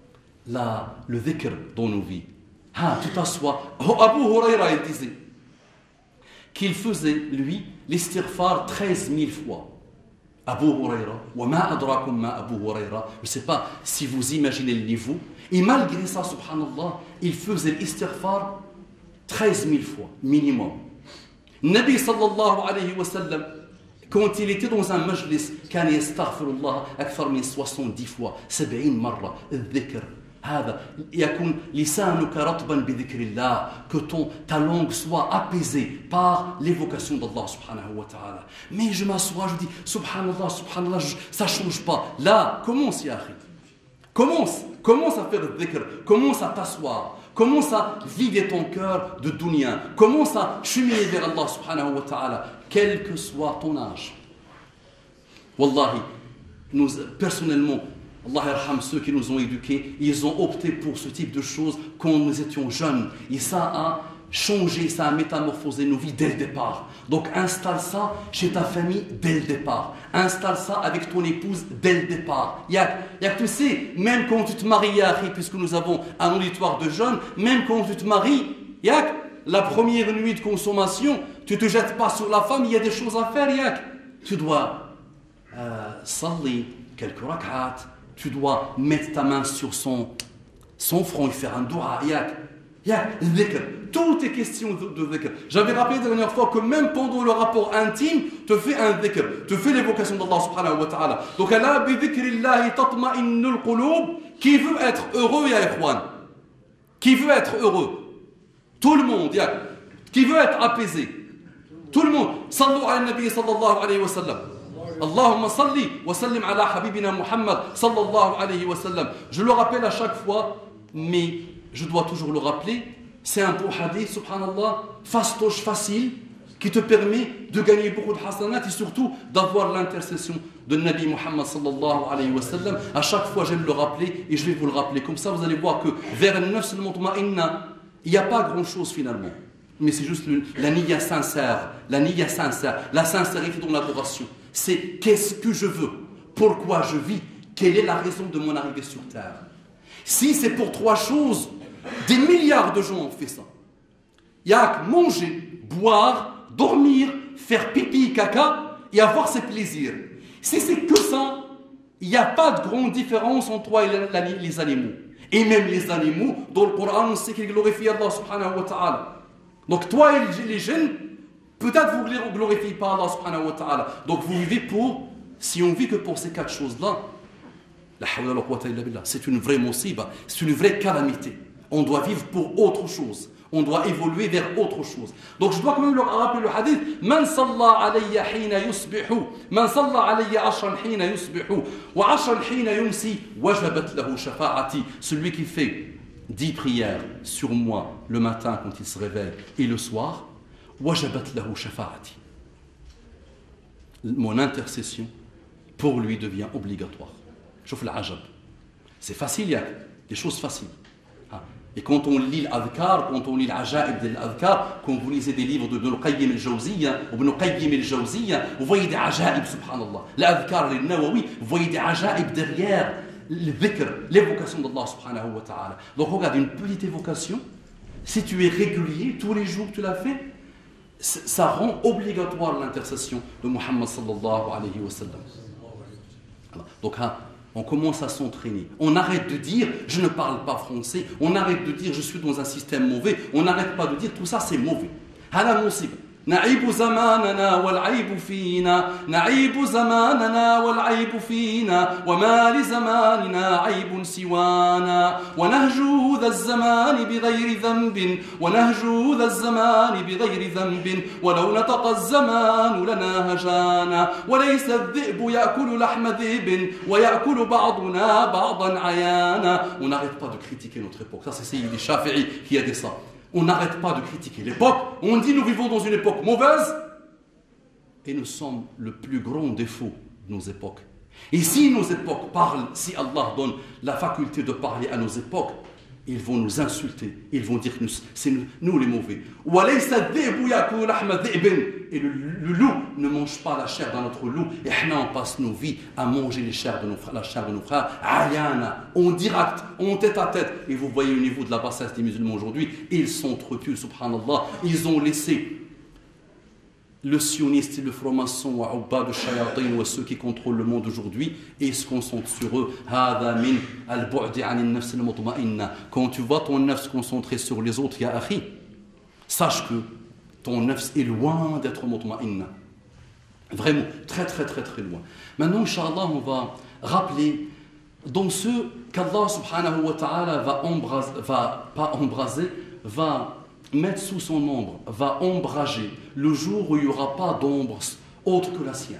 Speaker 3: le dhikr dans nos vies. Tu t'assois. Abu Huraira il disait, qu'il faisait, lui, l'istighfar 13 000 fois. Abu Huraira, wa ma adrakum ma Abu Huraira. Je ne sais pas si vous imaginez le niveau. Et malgré ça, subhanallah, il faisait l'istighfar 13 000 fois, minimum. Nabi sallallahu alayhi wa sallam, quand il était dans un majlis, كان يستغفر الله أكثر من 70 fois, 70 مرة. الذكر هذا يكون لسانك رطبا بذكر الله, que ta langue soit apaisée par l'évocation d'Allah subhanahu wa ta'ala. Mais je m'assois, je dis subhanallah, subhanallah, ça ne change pas. Là, commence ya akhi. Commence à faire le dhikr, commence à t'asseoir, commence à vider ton cœur de dunya, commence à cheminer vers Allah subhanahu wa ta'ala, quel que soit ton âge. Wallahi, nous, personnellement, Allah yarham ceux qui nous ont éduqués, ils ont opté pour ce type de choses quand nous étions jeunes. Et ça a changé, ça a métamorphosé nos vies dès le départ. Donc installe ça chez ta famille dès le départ. Installe ça avec ton épouse dès le départ. Yak, tu sais, même quand tu te maries, puisque nous avons un auditoire de jeunes, même quand tu te maries, yak, la première nuit de consommation, tu ne te jettes pas sur la femme, il y a des choses à faire, yak. Tu dois salli quelques rak'at, tu dois mettre ta main sur son front et faire un dua, yak, dhikr. Tout est question de dhikr. J'avais rappelé la dernière fois que même pendant le rapport intime, tu fais un dhikr, tu fais l'évocation d'Allah subhanahu wa ta'ala. Donc, Allah bi dhikrillahi tatma'innul qulub. Qui veut être heureux, ya ikhwan? Qui veut être heureux? Tout le monde, yak. Qui veut être apaisé? Tout le monde. Sallu ala nabi sallallahu alayhi wa sallam. Allahumma salli wa sallim ala habibina Muhammad sallallahu alayhi wa sallam. Je le rappelle à chaque fois, mais je dois toujours le rappeler. C'est un beau hadith, subhanallah, fastoche, facile, qui te permet de gagner beaucoup de hasanat et surtout d'avoir l'intercession de Nabi Muhammad sallallahu alayhi wa sallam. À chaque fois, j'aime le rappeler et je vais vous le rappeler. Comme ça, vous allez voir que vers le nafs al-mutma'inna, il n'y a pas grand-chose finalement. Mais c'est juste la niyya sincère, la sincérité dans l'adoration. C'est qu'est-ce que je veux, pourquoi je vis, quelle est la raison de mon arrivée sur terre. Si c'est pour 3 choses, des milliards de gens ont fait ça. Il y a que manger, boire, dormir, faire pipi, caca et avoir ses plaisirs. Si c'est que ça, il n'y a pas de grande différence entre toi et les animaux. Et même les animaux, dans le Coran, on sait qu'ils glorifient Allah subhanahu wa ta'ala. Donc toi et les jeunes, peut-être vous ne glorifiez pas Allah subhanahu wa ta'ala. Donc vous vivez si on vit que pour ces 4 choses-là, la hawla wa quwwata illa billah, c'est une vraie musiba, c'est une vraie calamité. On doit vivre pour autre chose. On doit évoluer vers autre chose. Donc je dois quand même leur rappeler le hadith. Man salla alayya hina yusbihu, man salla alayya ashran hina yusbihu, wa ashran hina yumsi, wajabat lahu shafa'ati. Celui qui fait 10 prières sur moi le matin quand il se réveille et le soir, wajabat lahu shafa'ati. Mon intercession pour lui devient obligatoire. Chouf l'ajab. C'est facile, il y a des choses faciles. Et quand on lit l'adhkar, quand on lit l'ajaib de l'adhkar, quand vous lisez des livres de Ibn al-Qayyim al-Jawziyya, vous voyez des ajaib, subhanallah. L'adhkar, les Nawawi, vous voyez des ajaib derrière le dhikr, l'évocation d'Allah subhanahu wa ta'ala. Donc regarde, une petite évocation, si tu es régulier, tous les jours que tu l'as fait, ça rend obligatoire l'intercession de Muhammad sallallahu alayhi wa sallam. Donc, on commence à s'entraîner. On arrête de dire je ne parle pas français. On arrête de dire je suis dans un système mauvais. On n'arrête pas de dire tout ça c'est mauvais. Hala musib. نعيب زماننا والعيب فينا نعيب زماننا والعيب فينا وما لزماننا عيب سوانا ونهجو ذا الزمان بغير ذنب ونهجو ذا الزمان بغير ذنب ولو نطق الزمان لنا هجانا وليس الذئب يأكل لحم ذئب ويأكل بعضنا بعضا عيانا. On n'arrête pas de critiquer notre époque. Ça c'est Sayyid Shafi'i qui a dit ça. On n'arrête pas de critiquer l'époque. On dit nous vivons dans une époque mauvaise. Et nous sommes le plus grand défaut de nos époques. Et si nos époques parlent, si Allah donne la faculté de parler à nos époques, ils vont nous insulter. Ils vont dire que c'est nous les mauvais. Et le loup ne mange pas la chair d'un autre loup. Et on passe nos vies à manger la chair de nos frères. Ayana, en direct, en tête à tête. Et vous voyez au niveau de la bassesse des musulmans aujourd'hui, ils s'entretuent, subhanallah. Ils ont laissé le sioniste et le franc-maçon, wa ubbad al-shayatin, ou ceux qui contrôlent le monde aujourd'hui, et ils se concentrent sur eux. Hada min al-bu'di 'an an-nafs al-mutma'inna. Quand tu vois ton nafs se concentrer sur les autres, ya akhi, sache que ton nafs est loin d'être mutma'inna. Vraiment, très très très très loin. Maintenant, Inch'Allah, on va rappeler dans ceux qu'Allah subhanahu wa ta'ala va mettre sous son ombre, va ombrager le jour où il n'y aura pas d'ombre autre que la sienne.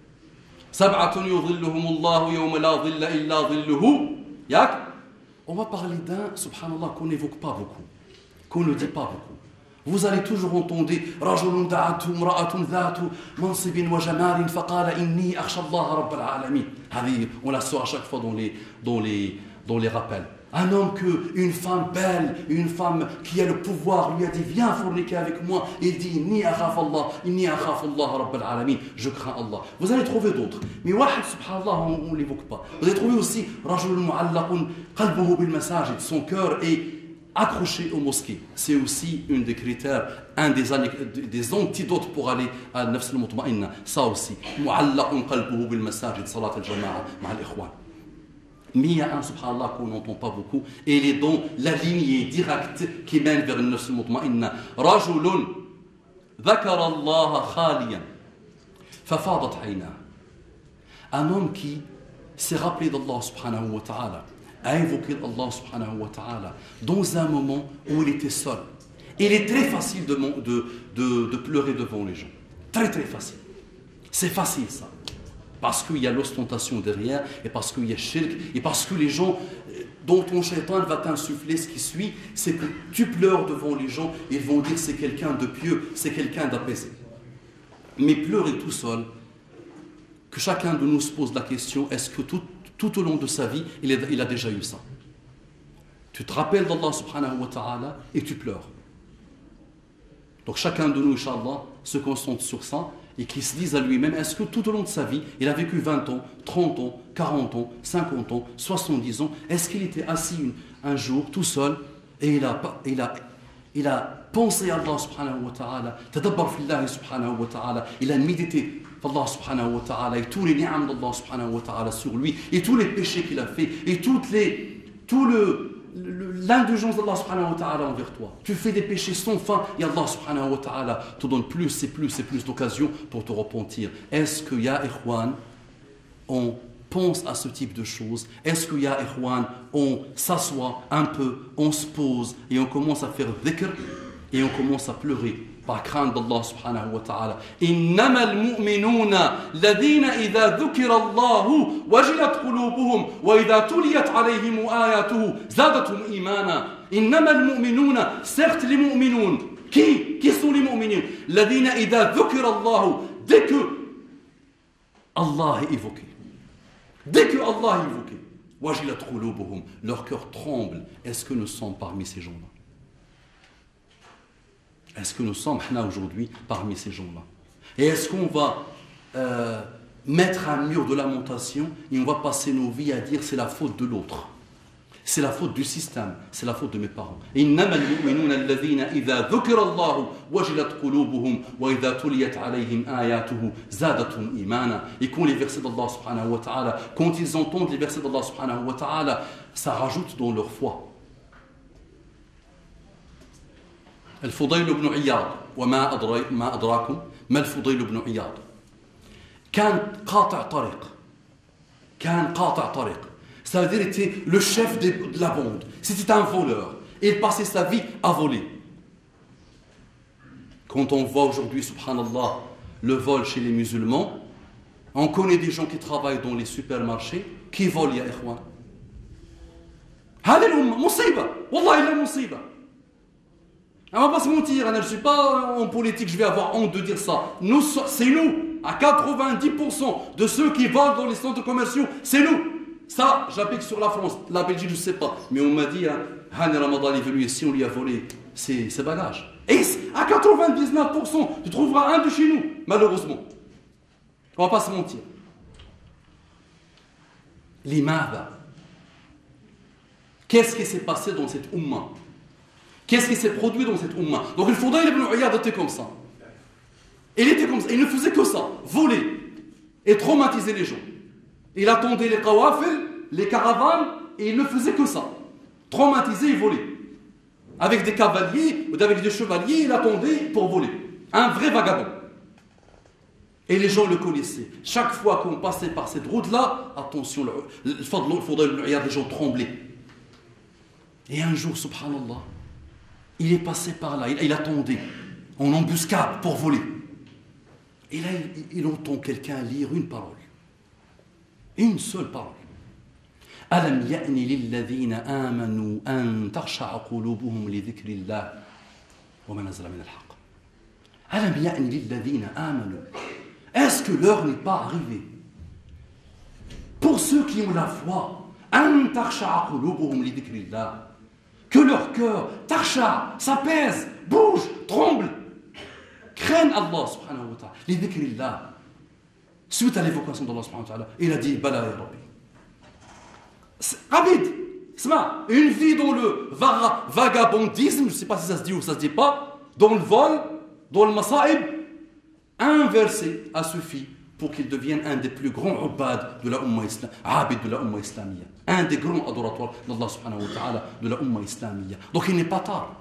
Speaker 3: On va parler d'un, subhanallah, qu'on n'évoque pas beaucoup, qu'on ne dit pas beaucoup. Vous allez toujours entendre رجل دعته امرأة ذات منصب وجمال فقال إني أخشى الله رب العالمين. On la sort à chaque fois dans les rappels. Un homme une femme belle, une femme qui a le pouvoir lui a dit viens forniquer avec moi. Il dit inni akhaf Allah rabb al-alamin. Je crains Allah. Vous allez trouver d'autres. Mais wahid subhanallah on ne l'évoque pas. Vous allez trouver aussi رجل معلق قلبه بالمساجد. Son cœur est accroché aux mosquées. C'est aussi un des critères, un des antidotes pour aller à nafs al-mutma'inna. Ça aussi. معلق قلبه بالمساجد صلاة الجماعة مع الإخوان. Mais il y a un, subhanallah, qu'on n'entend pas beaucoup, et il est dans la lignée directe qui mène vers le nafs al-mutma'inna. رجل ذكر الله خاليا ففاضت عيناه. Un homme qui s'est rappelé d'Allah subhanahu wa ta'ala, a invoqué Allah subhanahu wa ta'ala dans un moment où il était seul. Il est très facile de pleurer devant les gens. Très très facile. C'est facile ça. Parce qu'il y a l'ostentation derrière, et parce qu'il y a shirk, et parce que les gens, dont ton shaitan va t'insuffler ce qui suit, c'est que tu pleures devant les gens, et ils vont dire c'est quelqu'un de pieux, c'est quelqu'un d'apaisé. Mais pleurer tout seul, que chacun de nous se pose la question, est-ce que tout au long de sa vie, il a déjà eu ça? Tu te rappelles d'Allah subhanahu wa ta'ala et tu pleures. Donc chacun de nous, Inch'Allah, se concentre sur ça et qui se dise à lui-même, est-ce que tout au long de sa vie, il a vécu 20 ans, 30 ans, 40 ans, 50 ans, 70 ans, est-ce qu'il était assis un jour tout seul et il a pensé à Allah subhanahu wa ta'ala, tadabbar fillahi subhanahu wa ta'ala, il a médité Allah subhanahu wa ta'ala et tous les ni'am d'Allah subhanahu wa ta'ala sur lui et tous les péchés qu'il a fait et l'indulgence d'Allah subhanahu wa ta'ala envers toi. Tu fais des péchés sans fin et Allah subhanahu wa ta'ala te donne plus et plus et plus d'occasions pour te repentir. Est-ce que ya ikhwan, on pense à ce type de choses? Est-ce que ya ikhwan, on s'assoit un peu, on se pose et on commence à faire dhikr et on commence à pleurer par crainte d'Allah subhanahu wa ta'ala. Innama al-mu'minuna ladhina idha dhukira Allahu wajilat qulubuhum wa idha tuliyat alayhim ayatuhu zadatum imana. Innama al-mu'minuna, certes les mu'minoun. Qui sont les mu'minins? Ladhina idha dhukira Allahu, dès que Allah est évoqué. Dès que Allah est évoqué, wajilat qulubuhum, leur cœur tremble. Est-ce que nous sommes parmi ces gens-là? Est-ce que nous sommes aujourd'hui parmi ces gens-là? Et est-ce qu'on va mettre un mur de lamentation et on va passer nos vies à dire c'est la faute de l'autre, c'est la faute du système, c'est la faute de mes parents? إنما المؤمنون الذين إذا ذكر الله وجلت قلوبهم وإذا تليت عليهم آياته زادتهم إيمانا. Et quand les versets d'Allah subhanahu wa ta'ala, quand ils entendent les versets d'Allah subhanahu wa ta'ala, ça rajoute dans leur foi. الفضيل بن عياض وما أدراكم ما الفضيل بن عياض كان قاطع طريق. Ça veut dire qu'il était le chef de la bande. C'était un voleur. Et il passait sa vie à voler. Quand on voit aujourd'hui, subhanallah, le vol chez les musulmans, on connaît des gens qui travaillent dans les supermarchés qui volent, ya ikhwan. هذه الأمة مصيبة والله لا مصيبة. On ne va pas se mentir, je ne suis pas en politique, je vais avoir honte de dire ça. C'est nous, à 90% de ceux qui volent dans les centres commerciaux, c'est nous. Ça, j'applique sur la France. La Belgique, je ne sais pas. Mais on m'a dit, Hani Ramadan est venu ici, on lui a volé ses bagages. Et à 99%, tu trouveras un de chez nous, malheureusement. On ne va pas se mentir. L'imada. Qu'est-ce qui s'est passé dans cette umma? Qu'est-ce qui s'est produit dans cette umma? Donc il faudrait Ibn Iyad était comme ça. Il était comme ça, il ne faisait que ça, voler et traumatiser les gens. Il attendait les qawafil, les caravanes, et il ne faisait que ça. Traumatiser et voler. Avec des cavaliers ou avec des chevaliers, il attendait pour voler. Un vrai vagabond. Et les gens le connaissaient. Chaque fois qu'on passait par cette route-là, attention, les gens tremblaient. Et un jour, subhanallah, il est passé par là, il attendait, en embuscade pour voler. Et là, il entend quelqu'un lire une parole. Une seule parole. ألم يأن للذين آمنوا أن تخشع قلوبهم لذكر الله وما نزل من الحق. ألم يأن للذين آمنوا. Est-ce que l'heure n'est pas arrivée pour ceux qui ont la foi, أن تخشع قلوبهم لذكر الله, que leur cœur تخشع, s'apaise, bouge, tremble, craignent Allah subhanahu wa ta'ala, لذكر الله. Suite à l'évocation d'Allah subhanahu wa ta'ala, il a dit Bala ya Rabbi. Rapide, une vie dans le vagabondisme, je ne sais pas si ça se dit ou ça ne se dit pas, dans le vol, dans le masa'ib, un verset a suffi pour qu'il devienne un des plus grands ubad de la umma islamiyya, un des grands adoratoires d'Allah subhanahu wa ta'ala de la umma islamiyya. Donc il n'est pas tard.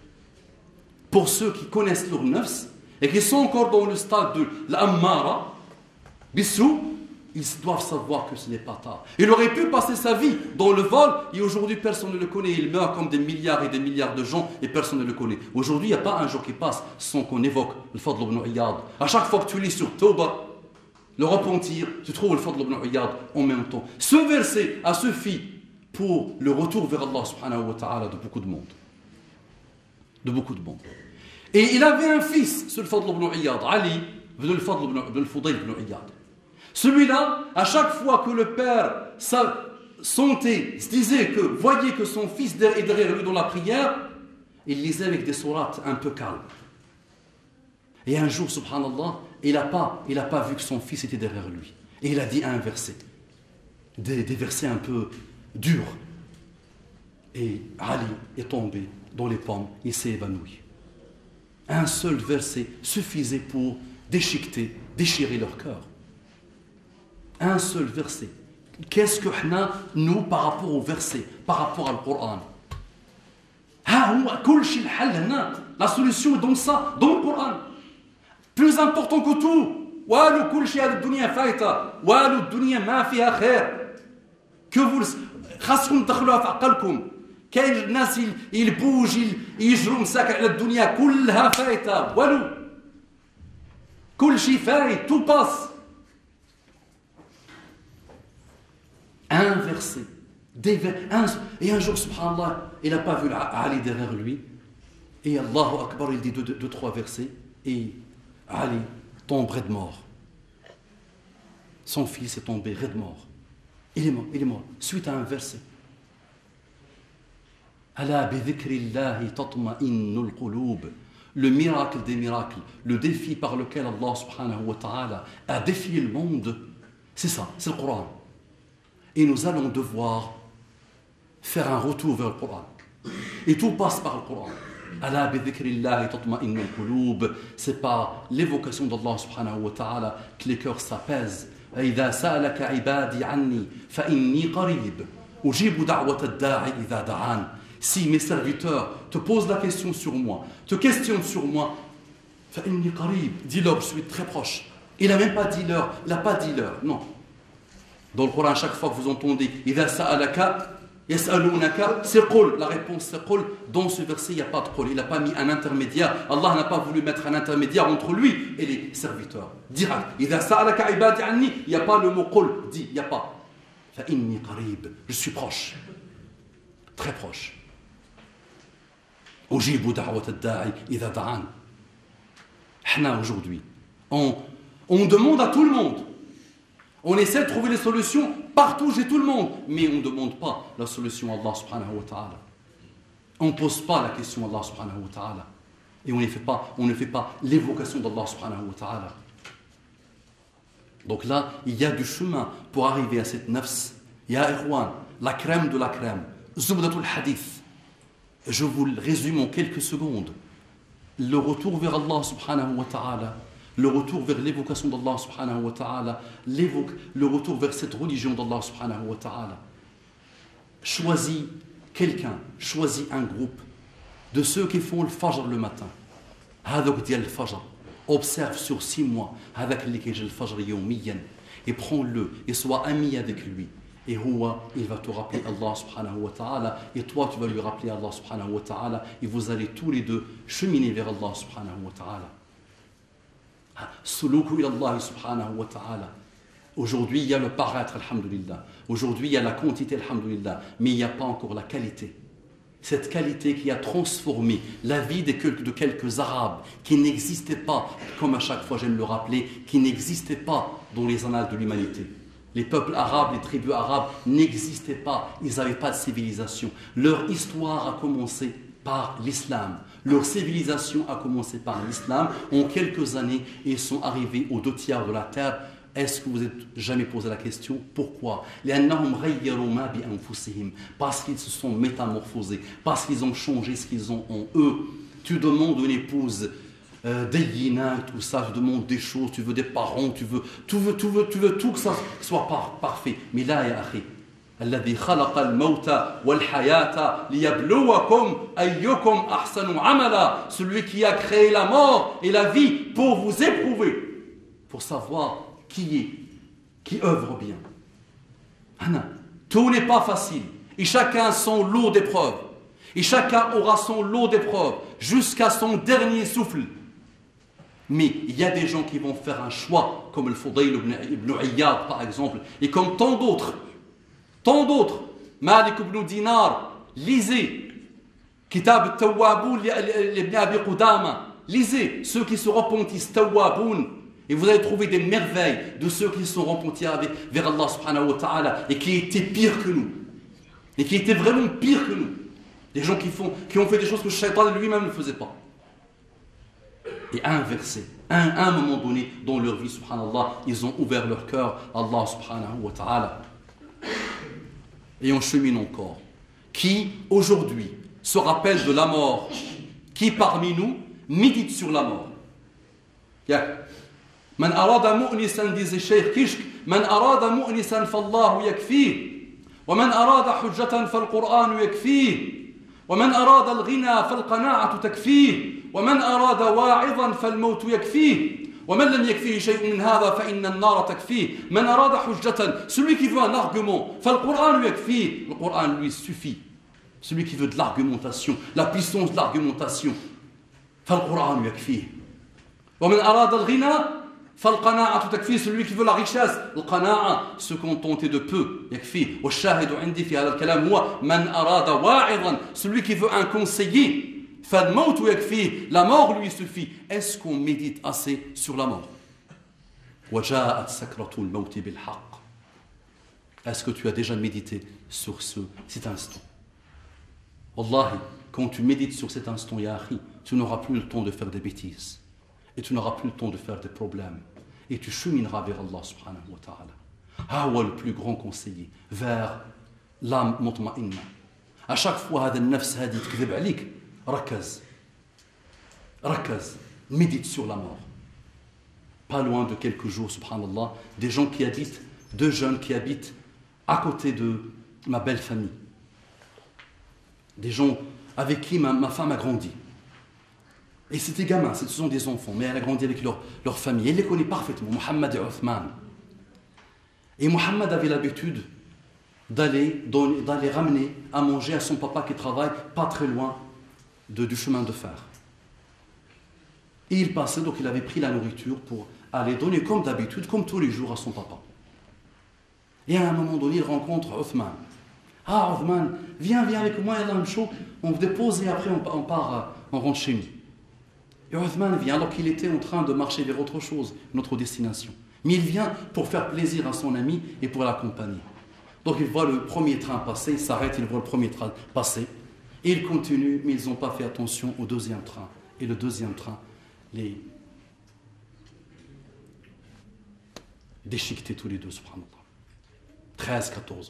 Speaker 3: Pour ceux qui connaissent leur nafs et qui sont encore dans le stade de l'ammara, bisrou, ils doivent savoir que ce n'est pas tard. Il aurait pu passer sa vie dans le vol et aujourd'hui personne ne le connaît. Il meurt comme des milliards et des milliards de gens et personne ne le connaît. Aujourd'hui, il n'y a pas un jour qui passe sans qu'on évoque le Fadl ibn Iyad. À chaque fois que tu lis sur Tawbah, le repentir, tu trouves le Fadl ibn Iyad en même temps. Ce verset a suffi pour le retour vers Allah subhanahu wa ta'ala de beaucoup de monde. De beaucoup de monde. Et il avait un fils, ce Fadl ibn Iyad, Ali, le Fadl ibn Fudayl ibn Iyad. Celui-là, à chaque fois que le père sentait, se disait que, voyait que son fils est derrière lui dans la prière, il lisait avec des sourates un peu calmes. Et un jour, subhanallah, il n'a pas vu que son fils était derrière lui. Et il a dit un verset, des versets un peu durs. Et Ali est tombé dans les pommes, il s'est évanoui. Un seul verset suffisait pour déchirer leur cœur. Un seul verset. Qu'est-ce que nous, par rapport au verset, par rapport au Coran? La solution est dans ça, dans le Coran. Plus important que tout. Que vous كاين الناس يلبوج يجروا مساك على الدنيا كلها فايته والو كل شيء فايت tout passe. Un verset, et un jour, subhanallah, il n'a pas vu Ali derrière lui, et Allahu Akbar, il dit deux, trois versets, et Ali tombe raide mort. Son fils est tombé raide mort. Il est mort, suite à un verset. Ala bi dhikrillahi tatma'innul qulub. Le miracle des miracles, le défi par lequel Allah subhanahu wa ta'ala a défié le monde, c'est ça, c'est le Coran. Et nous allons devoir faire un retour vers le Coran. Et tout passe par le Coran. Ala bi dhikrillahi tatma'innul qulub. C'est par l'évocation d'Allah subhanahu wa ta'ala que les cœurs s'apaisent. إذا سألك عبادي عني فإني قريب أجيب دعوة الداعي إذا دعان. Si mes serviteurs te posent la question sur moi, te questionnent sur moi, فإني قريب, dis-leur, je suis très proche. Il n'a même pas dit l'heure, il n'a pas dit l'heure, non. Dans le Coran, chaque fois que vous entendez إذا سألك يسألونك, c'est قل, la réponse c'est قل. Dans ce verset, il n'y a pas de قل, il n'a pas mis un intermédiaire. Allah n'a pas voulu mettre un intermédiaire entre lui et les serviteurs. Direct. إذا سألك عبادي عني, il n'y a pas le mot قل, dit, il n'y a pas. فإني قريب, je suis proche, très proche. أجيب دعوة الداعي إذا دعان. Hna, aujourd'hui, on demande à tout le monde. On essaie de trouver les solutions partout chez tout le monde, mais on ne demande pas la solution à Allah subhanahu wa ta'ala. On ne pose pas la question à Allah subhanahu wa ta'ala. Et on ne fait pas l'évocation d'Allah subhanahu wa ta'ala. Donc là, il y a du chemin pour arriver à cette nafs. Ya ikhwan, la crème de la crème, Zubdatul Hadith. Je vous le résume en quelques secondes. Le retour vers Allah subhanahu wa ta'ala le retour vers l'évocation d'Allah subhanahu wa ta'ala, le retour vers cette religion d'Allah subhanahu wa ta'ala. Choisis quelqu'un, choisis un groupe de ceux qui font le fajr le matin. Observe sur 6 mois avec lesquels le fajr yawmiyan, et prends-le et sois ami avec lui. Et il va te rappeler Allah subhanahu wa ta'ala, et toi tu vas lui rappeler Allah subhanahu wa ta'ala, et vous allez tous les deux cheminer vers Allah subhanahu wa ta'ala. Suluku ila Allah subhanahu wa ta'ala. Aujourd'hui il y a le paraître, alhamdulillah. Aujourd'hui il y a la quantité, alhamdulillah. Mais il n'y a pas encore la qualité. Cette qualité qui a transformé la vie de quelques Arabes qui n'existaient pas, comme à chaque fois j'aime le rappeler, qui n'existaient pas dans les annales de l'humanité. Les peuples arabes, les tribus arabes n'existaient pas, ils n'avaient pas de civilisation. Leur histoire a commencé par l'islam. Leur civilisation a commencé par l'islam. En quelques années, ils sont arrivés aux 2/3 de la terre. Est-ce que vous vous êtes jamais posé la question? Pourquoi? Parce qu'ils se sont métamorphosés, parce qu'ils ont changé ce qu'ils ont en eux. Tu demandes une épouse des yina, tout ça, tu demandes des choses, tu veux des parents, tu veux tout que ça soit parfait. Mais là, ya akhi, الذي خلق الموت والحياة ليبلوكم أيكم أحسن عملا, celui qui a créé la mort et la vie pour vous éprouver, pour savoir qui œuvre bien. Tout n'est pas facile et chacun a son lot d'épreuves et chacun aura son lot d'épreuves jusqu'à son dernier souffle. Mais il y a des gens qui vont faire un choix, comme le Fudayl ibn Iyad par exemple, et comme tant d'autres. Malik ibn Dinar, lisez Kitab al-Tawwaboun ibn Abi Qudama, lisez ceux qui se repentissent, Tawwaboun, et vous allez trouver des merveilles de ceux qui se sont repentis vers Allah subhanahu wa ta'ala et qui étaient pires que nous, et qui étaient vraiment pires que nous. Des gens qui ont fait des choses que le shaitan lui-même ne faisait pas. Et inversé, à un moment donné dans leur vie, subhanallah, ils ont ouvert leur cœur à Allah subhanahu wa ta'ala. Et on chemine encore. Qui aujourd'hui se rappelle de la mort? Qui parmi nous médite sur la mort? Man arada mu'nisan, disait Cheikh Kishk, man arada mu'nisan fallahu yakfih, wa man arada hujjatan fal Qur'an yakfih, ومن أراد الغنى فالقناعة تكفيه ومن أراد واعظا فالموت يكفيه ومن لم يكفيه شيء من هذا فإن النار تكفيه من أراد حجة, celui qui veut un argument فالقرآن يكفيه, le Coran lui suffit. Celui qui veut de l'argumentation, la puissance de l'argumentation, فالقرآن يكفيه. ومن أراد الغنى فالقناعة تكفيه, celui qui veut la richesse, القناعة, se contenter de peu, يكفيه. والشاهد عندي في هذا الكلام هو من أراد واعظا, celui qui veut un conseiller, فالموت يكفيه, la mort lui suffit. Est-ce qu'on médite assez sur la mort? وجاءت سكرة الموت بالحق. Est-ce que tu as déjà médité sur cet instant? Wallahi, quand tu médites sur cet instant, ya akhi, tu n'auras plus le temps de faire des bêtises. Et tu n'auras plus le temps de faire des problèmes. Et tu chemineras vers Allah subhanahu wa ta'ala. Hawa, le plus grand conseiller, vers l'âme mutma'inna. À chaque fois, هذا النفس هذه تكذب عليك, ركز, médite sur la mort. Pas loin de quelques jours, subhanallah, des gens qui habitent, deux jeunes qui habitent à côté de ma belle famille. Des gens avec qui ma femme a grandi. Et c'était gamins, ce sont des enfants, mais elle a grandi avec leur famille. Elle les connaît parfaitement, Mohamed et Othman. Et Mohamed avait l'habitude d'aller ramener à manger à son papa qui travaille pas très loin du chemin de fer. Et il passait, donc il avait pris la nourriture pour aller donner comme d'habitude, comme tous les jours à son papa. Et à un moment donné, il rencontre Othman. Ah Othman, viens avec moi, il y a un chaud, on vous dépose et après on rentre chez nous. Et Othman vient alors qu'il était en train de marcher vers autre chose, notre destination. Mais il vient pour faire plaisir à son ami et pour l'accompagner. Donc il voit le premier train passer, il s'arrête, il voit le premier train passer. Et il continue, mais ils n'ont pas fait attention au deuxième train. Et le deuxième train les déchiquetait tous les deux, subhanallah. 13-14 ans.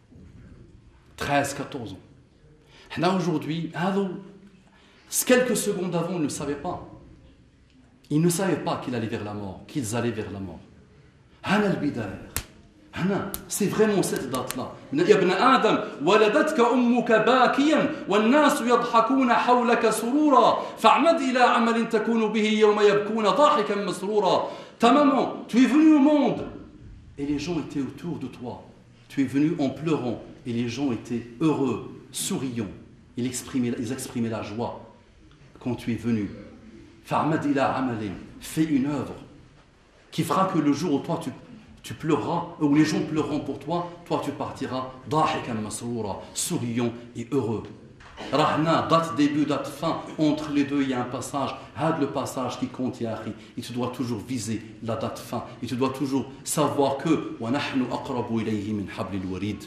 Speaker 3: 13-14 ans. Là aujourd'hui, quelques secondes avant, on ne le savait pas. Ils ne savaient pas qu'ils allaient vers la mort, qu'ils allaient vers la mort. Hana al-bidaya. Hana, c'est vraiment cette date-là. Ya ibn Adam, waladatka ummuka bakiyan, wan-nas yadhakuna hawlaka surura, fa'mad ila amalin takunu bihi yawma yabkuna dahikan masrura. Ta maman, tu es venu au monde et les gens étaient autour de toi. Tu es venu en pleurant et les gens étaient heureux, souriants. Ils exprimaient la joie quand tu es venu. Fa'mad ila amalin, fais une œuvre qui fera que le jour où toi tu pleureras, où les gens pleureront pour toi, toi tu partiras dahikan masroura, souriant et heureux. Rahna, date début, date fin, entre les deux il y a un passage, had le passage qui compte ya akhi, et tu dois toujours viser la date fin, et tu dois toujours savoir que wa nahnu aqrabu ilayhi min hablil warid.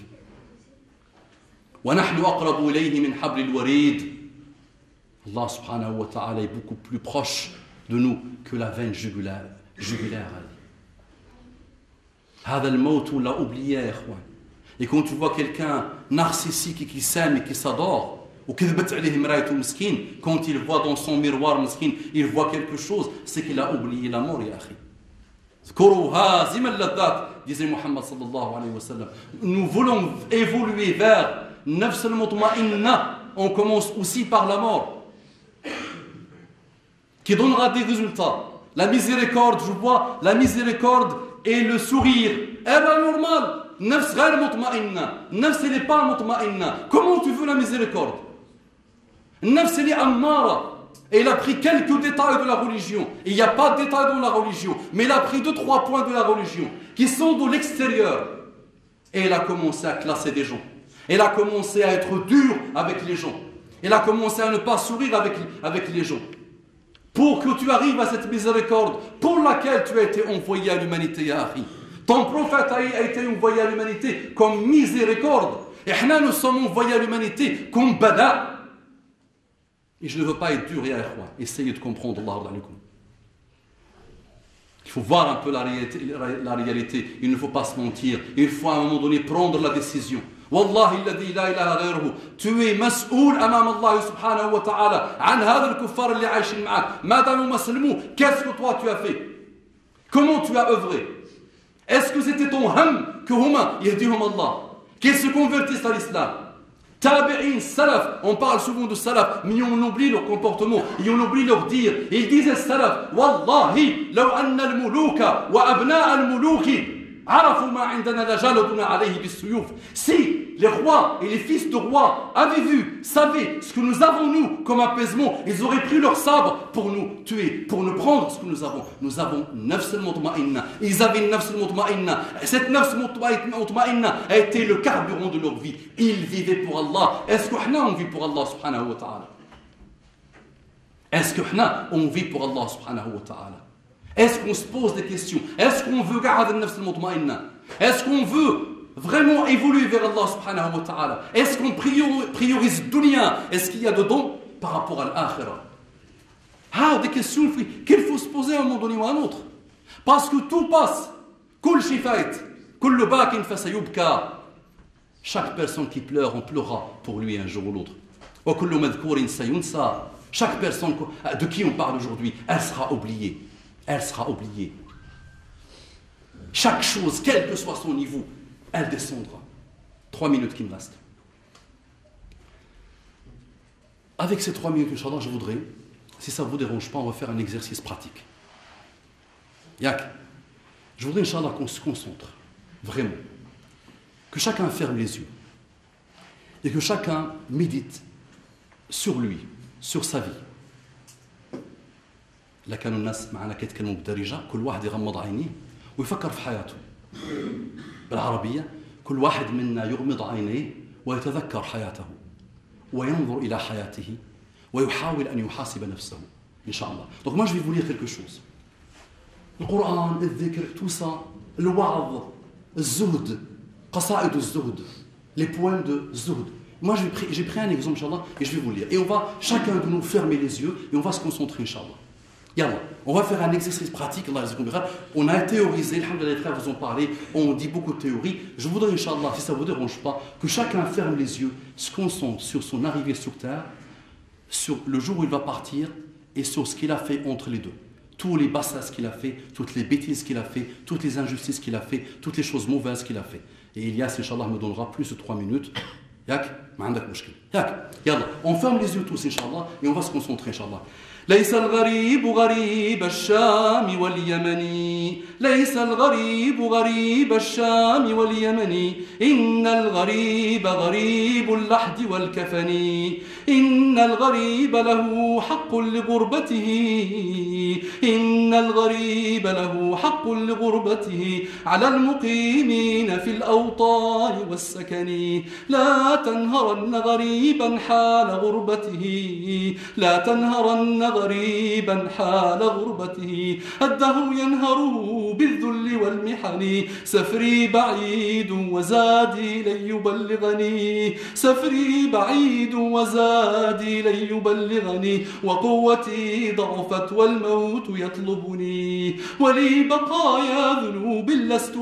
Speaker 3: Wa nahnu aqrabu ilayhi min hablil warid. Allah subhanahu wa ta'ala est beaucoup plus proche de nous que la veine jugulaire. هذا الموت on l'a oublié يا إخوان. Et quand tu vois quelqu'un narcissique et qui s'aime et qui s'adore, ou كذبت عليه مرايته مسكين, quand il voit dans son miroir مسكين, il voit quelque chose, c'est qu'il a oublié la mort يا أخي. اذكروا هازم اللذات, disait Muhammad sallallahu alayhi wa sallam. Nous voulons évoluer vers nafs al-mutma'inna, on commence aussi par la mort, qui donnera des résultats. La miséricorde, je vois, la miséricorde et le sourire. Eh bien, normal. Nafs ghayr mutma'inna. Nafs, elle n'est pas mutma'inna. Comment tu veux la miséricorde? Nafs, elle est ammara. Et il a pris quelques détails de la religion. Il n'y a pas de détails dans la religion. Mais il a pris 2-3 points de la religion qui sont de l'extérieur. Et il a commencé à classer des gens. Il a commencé à être dur avec les gens. Il a commencé à ne pas sourire avec les gens. Pour que tu arrives à cette miséricorde pour laquelle tu as été envoyé à l'humanité, ya akhi. Ton prophète a été envoyé à l'humanité comme miséricorde. Et nous sommes envoyés à l'humanité comme bada. Et je ne veux pas être dur, ya ikhwan. Essayez de comprendre, Allah alaikum. Il faut voir un peu la réalité. Il ne faut pas se mentir. Il faut à un moment donné prendre la décision. والله الذي لا إله غيره tu es مسؤول أمام الله سبحانه وتعالى عن هذا الكفار اللي عايشين معك ما داموا ما سلموا. Qu'est-ce que toi tu as fait? Comment tu as œuvré? Est-ce que c'était ton هم que هما يهديهم الله, qu'ils se convertissent à l'islam? Tabi'in, salaf, on parle souvent de salaf, mais on oublie leur comportement, et on oublie leur dire. Ils disaient salaf, Wallahi, law anna al-muluka wa abna al-muluki عرفوا ما عندنا لجلدنا عليه بالسيوف. Si les rois et les fils de rois avaient vu, savaient ce que nous avons nous comme apaisement, ils auraient pris leur sabre pour nous tuer, pour nous prendre ce que nous avons. Nous avons nafs al-mutma'inna. Ils avaient nafs al-mutma'inna. Cette nafs al-mutma'inna a été le carburant de leur vie. Ils vivaient pour Allah. Est-ce que on vit pour Allah subhanahu wa ta'ala? Est-ce que on vit pour Allah subhanahu wa ta'ala? Est-ce qu'on se pose des questions? Est-ce qu'on veut garder nafs al-mutma'inna? Est-ce qu'on veut vraiment évoluer vers Allah subhanahu wa ta'ala? Est-ce qu'on priorise dunya? Est-ce qu'il y a dedans par rapport à l'akhirah? Ah, des questions qu'il faut se poser à un moment donné ou à un autre. Parce que tout passe. Kul shifait, kullu bakin fasayubka. Chaque personne qui pleure, on pleurera pour lui un jour ou l'autre. Wa kullu madhkurin sayunsa. Chaque personne de qui on parle aujourd'hui, elle sera oubliée. Elle sera oubliée. Chaque chose, quel que soit son niveau, elle descendra. 3 minutes qui me restent. Avec ces 3 minutes, Inch'Allah, je voudrais, si ça ne vous dérange pas, on va faire un exercice pratique. Yak, je voudrais, Inch'Allah, qu'on se concentre, vraiment. Que chacun ferme les yeux. Et que chacun médite sur lui, sur sa vie. لا كانوا الناس معنا كيتكلموا بالدارجه كل واحد يغمض عينيه ويفكر في حياته بالعربيه كل واحد منا يغمض عينيه ويتذكر حياته وينظر الى حياته ويحاول ان يحاسب نفسه ان شاء الله. Donc moi je vais vous lire quelque chose. Le Coran, le dhikr, tout ça, le wa'ad, le zuhd, qasaïd al-zuhd, les poèmes de zuhd. Moi j'ai pris un exemple inchallah et je vais vous lire. Et on va chacun de nous fermer les yeux et on va se concentrer inchallah. Yallah, on va faire un exercice pratique. On a théorisé, les frères vous ont parlé, on dit beaucoup de théories. Je voudrais, Inch'Allah, si ça ne vous dérange pas, que chacun ferme les yeux, se concentre sur son arrivée sur terre, sur le jour où il va partir et sur ce qu'il a fait entre les deux. tous les bassesses qu'il a fait, toutes les bêtises qu'il a fait, toutes les injustices qu'il a fait, toutes les choses mauvaises qu'il a fait. Et Ilyas, Inch'Allah, me donnera plus de 3 minutes. Yak, ma عندك مشكلة. Yak, yalla, on ferme les yeux tous, Inch'Allah, et on va se concentrer, Inch'Allah. ليس الغريب غريب الشام واليمن ليس الغريب غريب الشام واليمن إن الغريب غريب اللحد والكفن إن الغريب له حق لغربته إن الغريب له حق لغربته على المقيمين في الأوطان والسكن لا تنهرن غريبا حال غربته لا تنهرن غريبا حال غربته الدهر ينهره بالذل والمحن سفري بعيد وزادي لن يبلغني سفري بعيد وزادي لن يبلغني وقوتي ضعفت والموت يطلبني ولي بقايا ذنوب لست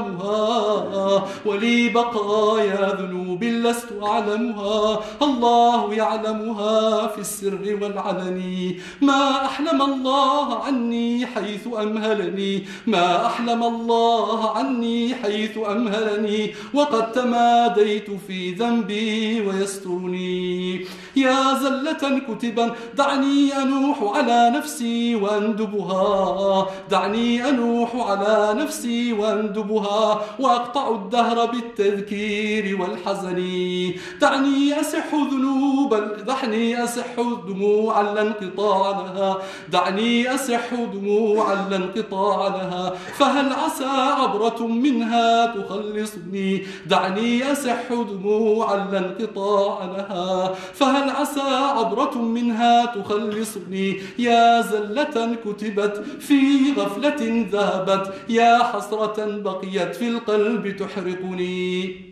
Speaker 3: أعلمها ولي بقايا ذنوب لست أعلمها الله يعلمها في السر والعلن ما أحلم الله عني حيث أمهلني ما أحلم الله عني حيث أمهلني وقد تماديت في ذنبي ويسترني يا زلة كتبا دعني أنوح على نفسي وأندبها دعني أنوح على نفسي وأندبها وأقطع الدهر بالتذكير والحزن دعني أسح ذنوبا دعني أسح دموعا لا انقطاع لها دعني أسح دموعا لا انقطاع لها فهل عسى عبرة منها تخلصني دعني أسح دموعا لا انقطاع لها فهل عسى عبرة منها تخلصني يا زلة كتبت في غفلة ذهبت يا حسرة بقيت في القلب تحرقني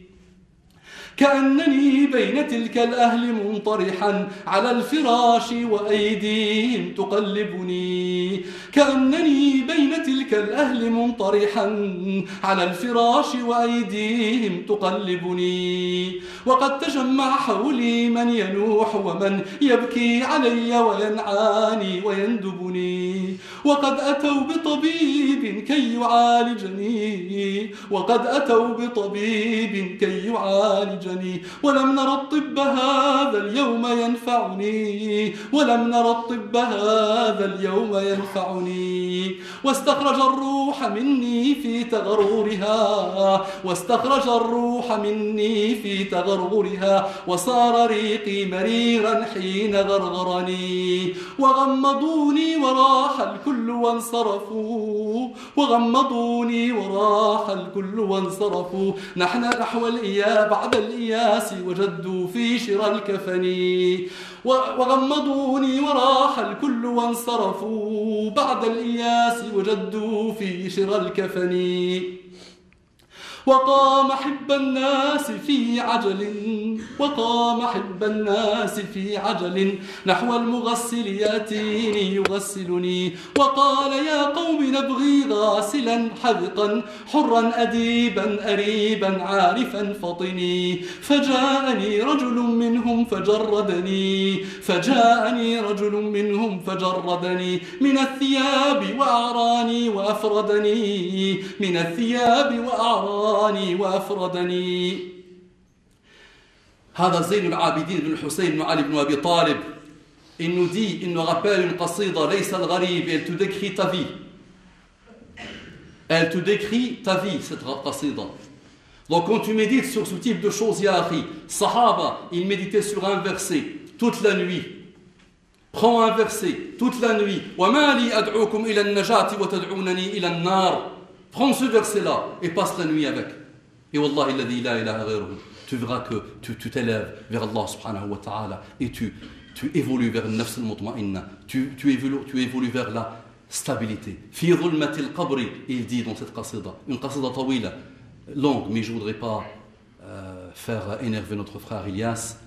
Speaker 3: كأنني بين تلك الأهل منطرحا على الفراش وأيديهم تقلبني كأنني بين تلك الأهل منطرحا على الفراش وأيديهم تقلبني وقد تجمع حولي من ينوح ومن يبكي علي وينعاني ويندبني وقد أتوا بطبيب كي يعالجني وقد أتوا بطبيب كي يعالجني ولم نر الطب هذا اليوم ينفعني ولم نر الطب هذا اليوم ينفعني واستخرج الروح مني في تغرورها واستخرج الروح مني في تغرورها وصار ريقي مريرا حين غرغرني وغمضوني وراح الكل وانصرفوا وغمضوني وراح الكل وانصرفوا نحن نحو الإياب بعد الإياس وجدوا في شرى الكفن وغمضوني وراح الكل وانصرفوا بعد الإياس وجدوا في شرى الكفن وقام حب الناس في عجل وقام حب الناس في عجل نحو المغسل ياتيني يغسلني وقال يا قوم نبغي غاسلا حذقا حرا أديبا أريبا عارفا فطني فجاءني رجل منهم فجردني من الثياب وأعراني وأفردني من الثياب وأعراني وأفردني هذا زين العابدين بن الحسين بن علي بن أبي طالب il nous rappelle une qasida ليس الغريب elle te décrit ta vie elle te décrit ta vie cette qasida donc quand tu médites sur ce type de choses ya akhi Sahaba ils méditaient sur un verset toute la nuit prends un verset toute la nuit وما لي أدعوكم إلى النجاة وتدعونني إلى النار prends ce verset là et passe la nuit avec et wallahi alladhi la ilaha ghayruhu tu verras que tu t'élèves vers Allah subhanahu wa ta'ala et tu évolues vers le nafs al-mutma'inna tu évolues vers la stabilité fi dhulmati al-qabri il dit dans cette qasida une qasida tawila longue mais je voudrais pas faire énerver notre frère Ilyas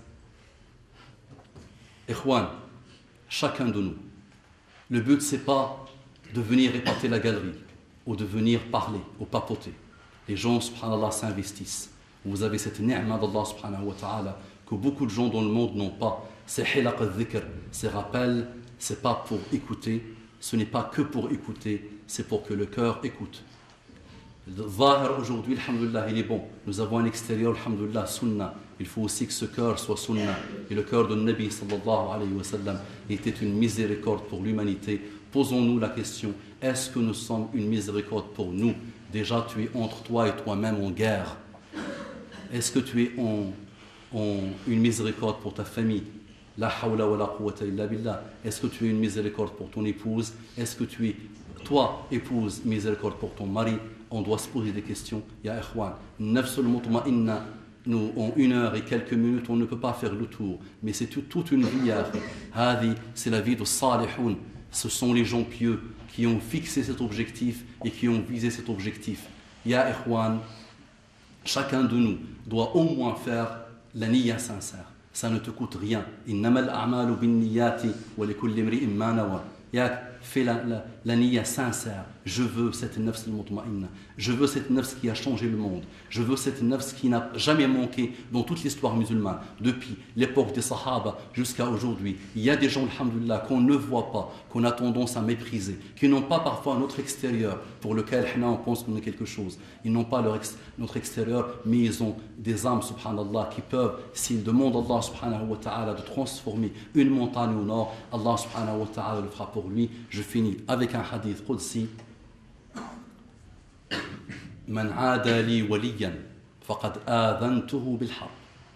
Speaker 3: ikhwan chacun de nous le but c'est pas de venir épater la galerie ou de venir parler ou papoter. Les gens, subhanallah, s'investissent. Vous avez cette ni'ma d'Allah, subhanahu wa ta'ala, que beaucoup de gens dans le monde n'ont pas. C'est hilaq al-dhikr, ces rappels, c'est pas pour écouter, ce n'est pas que pour écouter, c'est pour que le cœur écoute. Le zahir aujourd'hui, alhamdoulilah, il est bon. Nous avons un extérieur, alhamdoulilah, sunnah. Il faut aussi que ce cœur soit sunnah. Et le cœur de Nabi sallallahu alayhi wa sallam était une miséricorde pour l'humanité. Posons-nous la question, est-ce que nous sommes une miséricorde pour nous? Déjà, tu es entre toi et toi-même en guerre. Est-ce que tu es une miséricorde pour ta famille? La hawla wa la quwwata illa billah. Est-ce que tu es une miséricorde pour ton épouse? Est-ce que tu es, toi, épouse, miséricorde pour ton mari? On doit se poser des questions. Ya ikhwan, nafsul mutma'inna, nous, en 1 heure et quelques minutes, on ne peut pas faire le tour. Mais c'est toute une vie. Hadi, c'est la vie de Salihoun. Ce sont les gens pieux qui ont fixé cet objectif et qui ont visé cet objectif. Ya ikhwan, chacun de nous doit au moins faire la niyya sincère. Ça ne te coûte rien. Innamal a'malu bin niyyati wa likulli imri'in ma nawa. Fais la niyya sincère. Je veux cette nafs al-mutma'inna. Je veux cette nafs qui a changé le monde. Je veux cette nafs qui n'a jamais manqué dans toute l'histoire musulmane. Depuis l'époque des Sahaba jusqu'à aujourd'hui. Il y a des gens, alhamdoulilah, qu'on ne voit pas, qu'on a tendance à mépriser, qui n'ont pas parfois notre extérieur pour lequel on pense qu'on est quelque chose. Ils n'ont pas notre extérieur, mais ils ont des âmes, subhanallah, qui peuvent, s'ils demandent à Allah subhanahu wa ta'ala de transformer une montagne au nord, Allah subhanahu wa ta'ala le fera pour lui. Je finis avec un hadith qudsi. Man aada li waliyan faqad adhantuhu bil harb.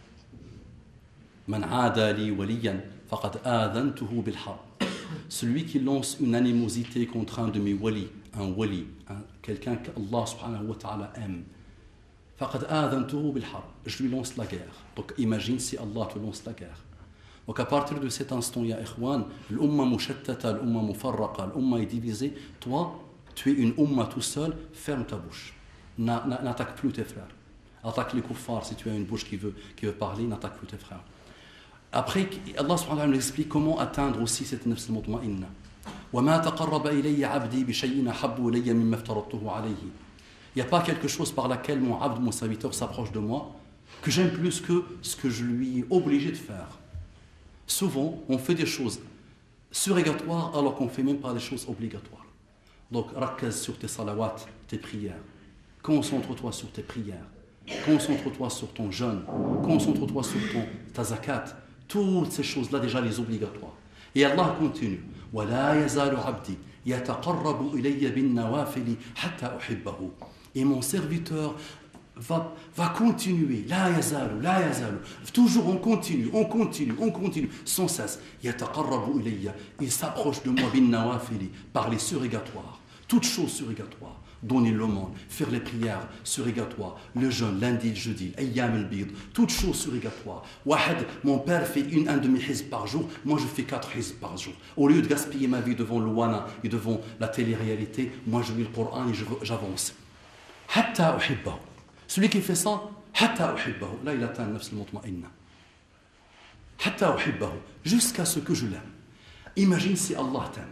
Speaker 3: Man aada li waliyan faqad adhantuhu bil harb. Celui qui lance une animosité contre un de mes walis, un wali, quelqu'un qu'Allah subhanahu wa ta'ala aime, faqad adhantuhu bil harb. Je lui lance la guerre. Donc imagine si Allah te lance la guerre. Donc à partir de cet instant, ya ikhwan, l'umma mushattata, l'umma mufarraqa, l'umma est divisée. Toi, tu es une umma tout seul, ferme ta bouche. N'attaque plus tes frères. Attaque les kuffars si tu as une bouche qui veut parler, n'attaque plus tes frères. Après, Allah subhanahu wa ta'ala nous explique comment atteindre aussi cette nafs al-mutma'inna. وَمَا تَقَرَّبَ إِلَيَّ عَبْدِي بِشَيْءٍ أَحَبُّ إِلَيَّ مِمَّا افْتَرَضْتُهُ عَلَيْهِ. Il n'y a pas quelque chose par laquelle mon abd, mon serviteur s'approche de moi, que j'aime plus que ce que je lui ai obligé de faire. Souvent, on fait des choses surrogatoires alors qu'on ne fait même pas des choses obligatoires. Donc, rakkaz sur tes salawats, tes prières. Concentre-toi sur tes prières. Concentre-toi sur ton jeûne. Concentre-toi sur ta zakat. Toutes ces choses-là, déjà les obligatoires. Et Allah continue. وَلَا يَزَالُ عَبْدِي يَتَقَرَّبُ إِلَيَّ بِالنَّوَافِلِ حَتَّى أُحِبَّهُ. Et mon serviteur va continuer, la yazalu, toujours on continue, sans cesse. Yataqarrabu ilayya, il s'approche de moi bin nawafili, par les surrogatoires, toutes choses surrogatoires, donner l'aumône, faire les prières surrogatoires, le jeûne, lundi, le jeudi, ayyam al-bid, toutes choses surrogatoires. Wahad, mon père fait un demi-hizb par jour, moi je fais 4 hizb par jour. Au lieu de gaspiller ma vie devant le wana et devant la télé-réalité, moi je lis le Coran et j'avance. Hatta uhibbahu. Celui qui fait ça, hatta uhibbahu, là il atteint nafs al-mutma'inna. Hatta uhibbahu, jusqu'à ce que je l'aime. Imagine si Allah t'aime.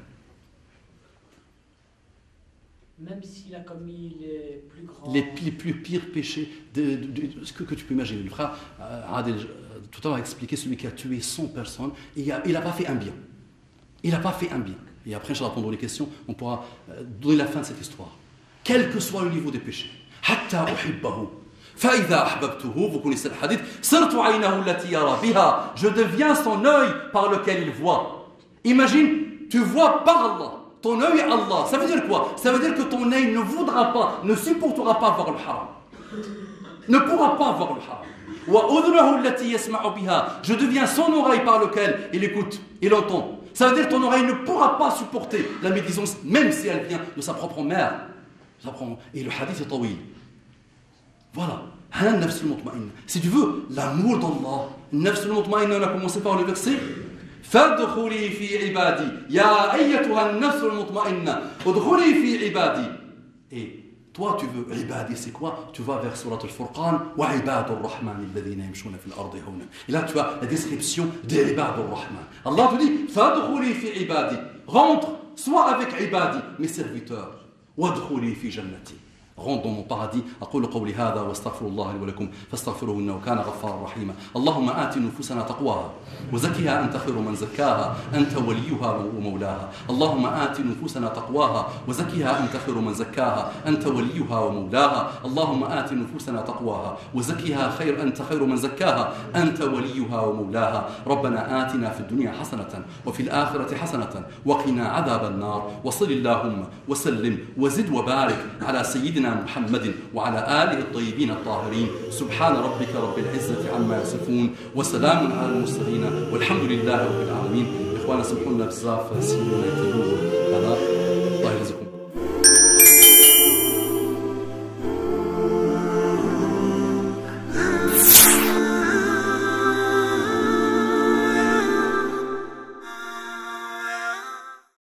Speaker 4: Même s'il a commis les plus grands...
Speaker 3: Les plus pires péchés ce que tu peux imaginer. Le frère Adel, tout à l'heure, a expliqué celui qui a tué 100 personnes, et il n'a pas fait un bien. Il n'a pas fait un bien. Et après, je vais répondre aux questions, on pourra donner la fin de cette histoire. Quel que soit le niveau des péchés. Hatta uhibbahu. Fa'idha ahbabtuhu, vous connaissez le hadith. Sartu aynahu allati yara biha. Je deviens son œil par lequel il voit. Imagine, tu vois par Allah. Ton œil est Allah. Ça veut dire quoi? Ça veut dire que ton œil ne voudra pas, ne supportera pas voir le haram. Ne pourra pas voir le haram. Wa udhnahu allati yasma'u biha. Je deviens son oreille par lequel il écoute, il entend. Ça veut dire que ton oreille ne pourra pas supporter la médisance, même si elle vient de sa propre mère. Et le hadith est tawil. Voilà. Si tu veux, l'amour d'Allah, nafs al-mutma'inna, on a commencé par le verset. فادخلي في عبادي يا أيتها النفس المطمئنة ادخلي في عبادي. Et toi tu veux عبادي, c'est quoi? Tu vas vers Surat al-Furqan وعباد الرحمن الذين يمشون في الأرض هونا. Et là tu as la description des عباد الرحمن. Allah te dit فادخلي في عبادي, rentre, sois avec عبادي, mes serviteurs. وادخلي في جنتي. rentre dans mon paradis. أقول قولي هذا واستغفر الله لي ولكم فاستغفروه إنه كان غفارا رحيما. اللهم آت نفوسنا تقواها وزكها أنت خير من زكاها أنت وليها ومولاها. اللهم آت نفوسنا تقواها وزكها أنت خير من زكاها أنت وليها ومولاها. اللهم آت نفوسنا تقواها وزكها أنت خير من زكاها أنت وليها ومولاها. ربنا آتنا في الدنيا حسنة وفي الآخرة حسنة وقنا عذاب النار. وصل اللهم وسلم وزد وبارك على سيدنا محمد وعلى آله الطيبين الطاهرين. سبحان ربك رب العزة عما يصفون وسلام على المرسلين والحمد لله رب العالمين. إخوانا سمحوا لنا بزاف سيدنا يطيبوا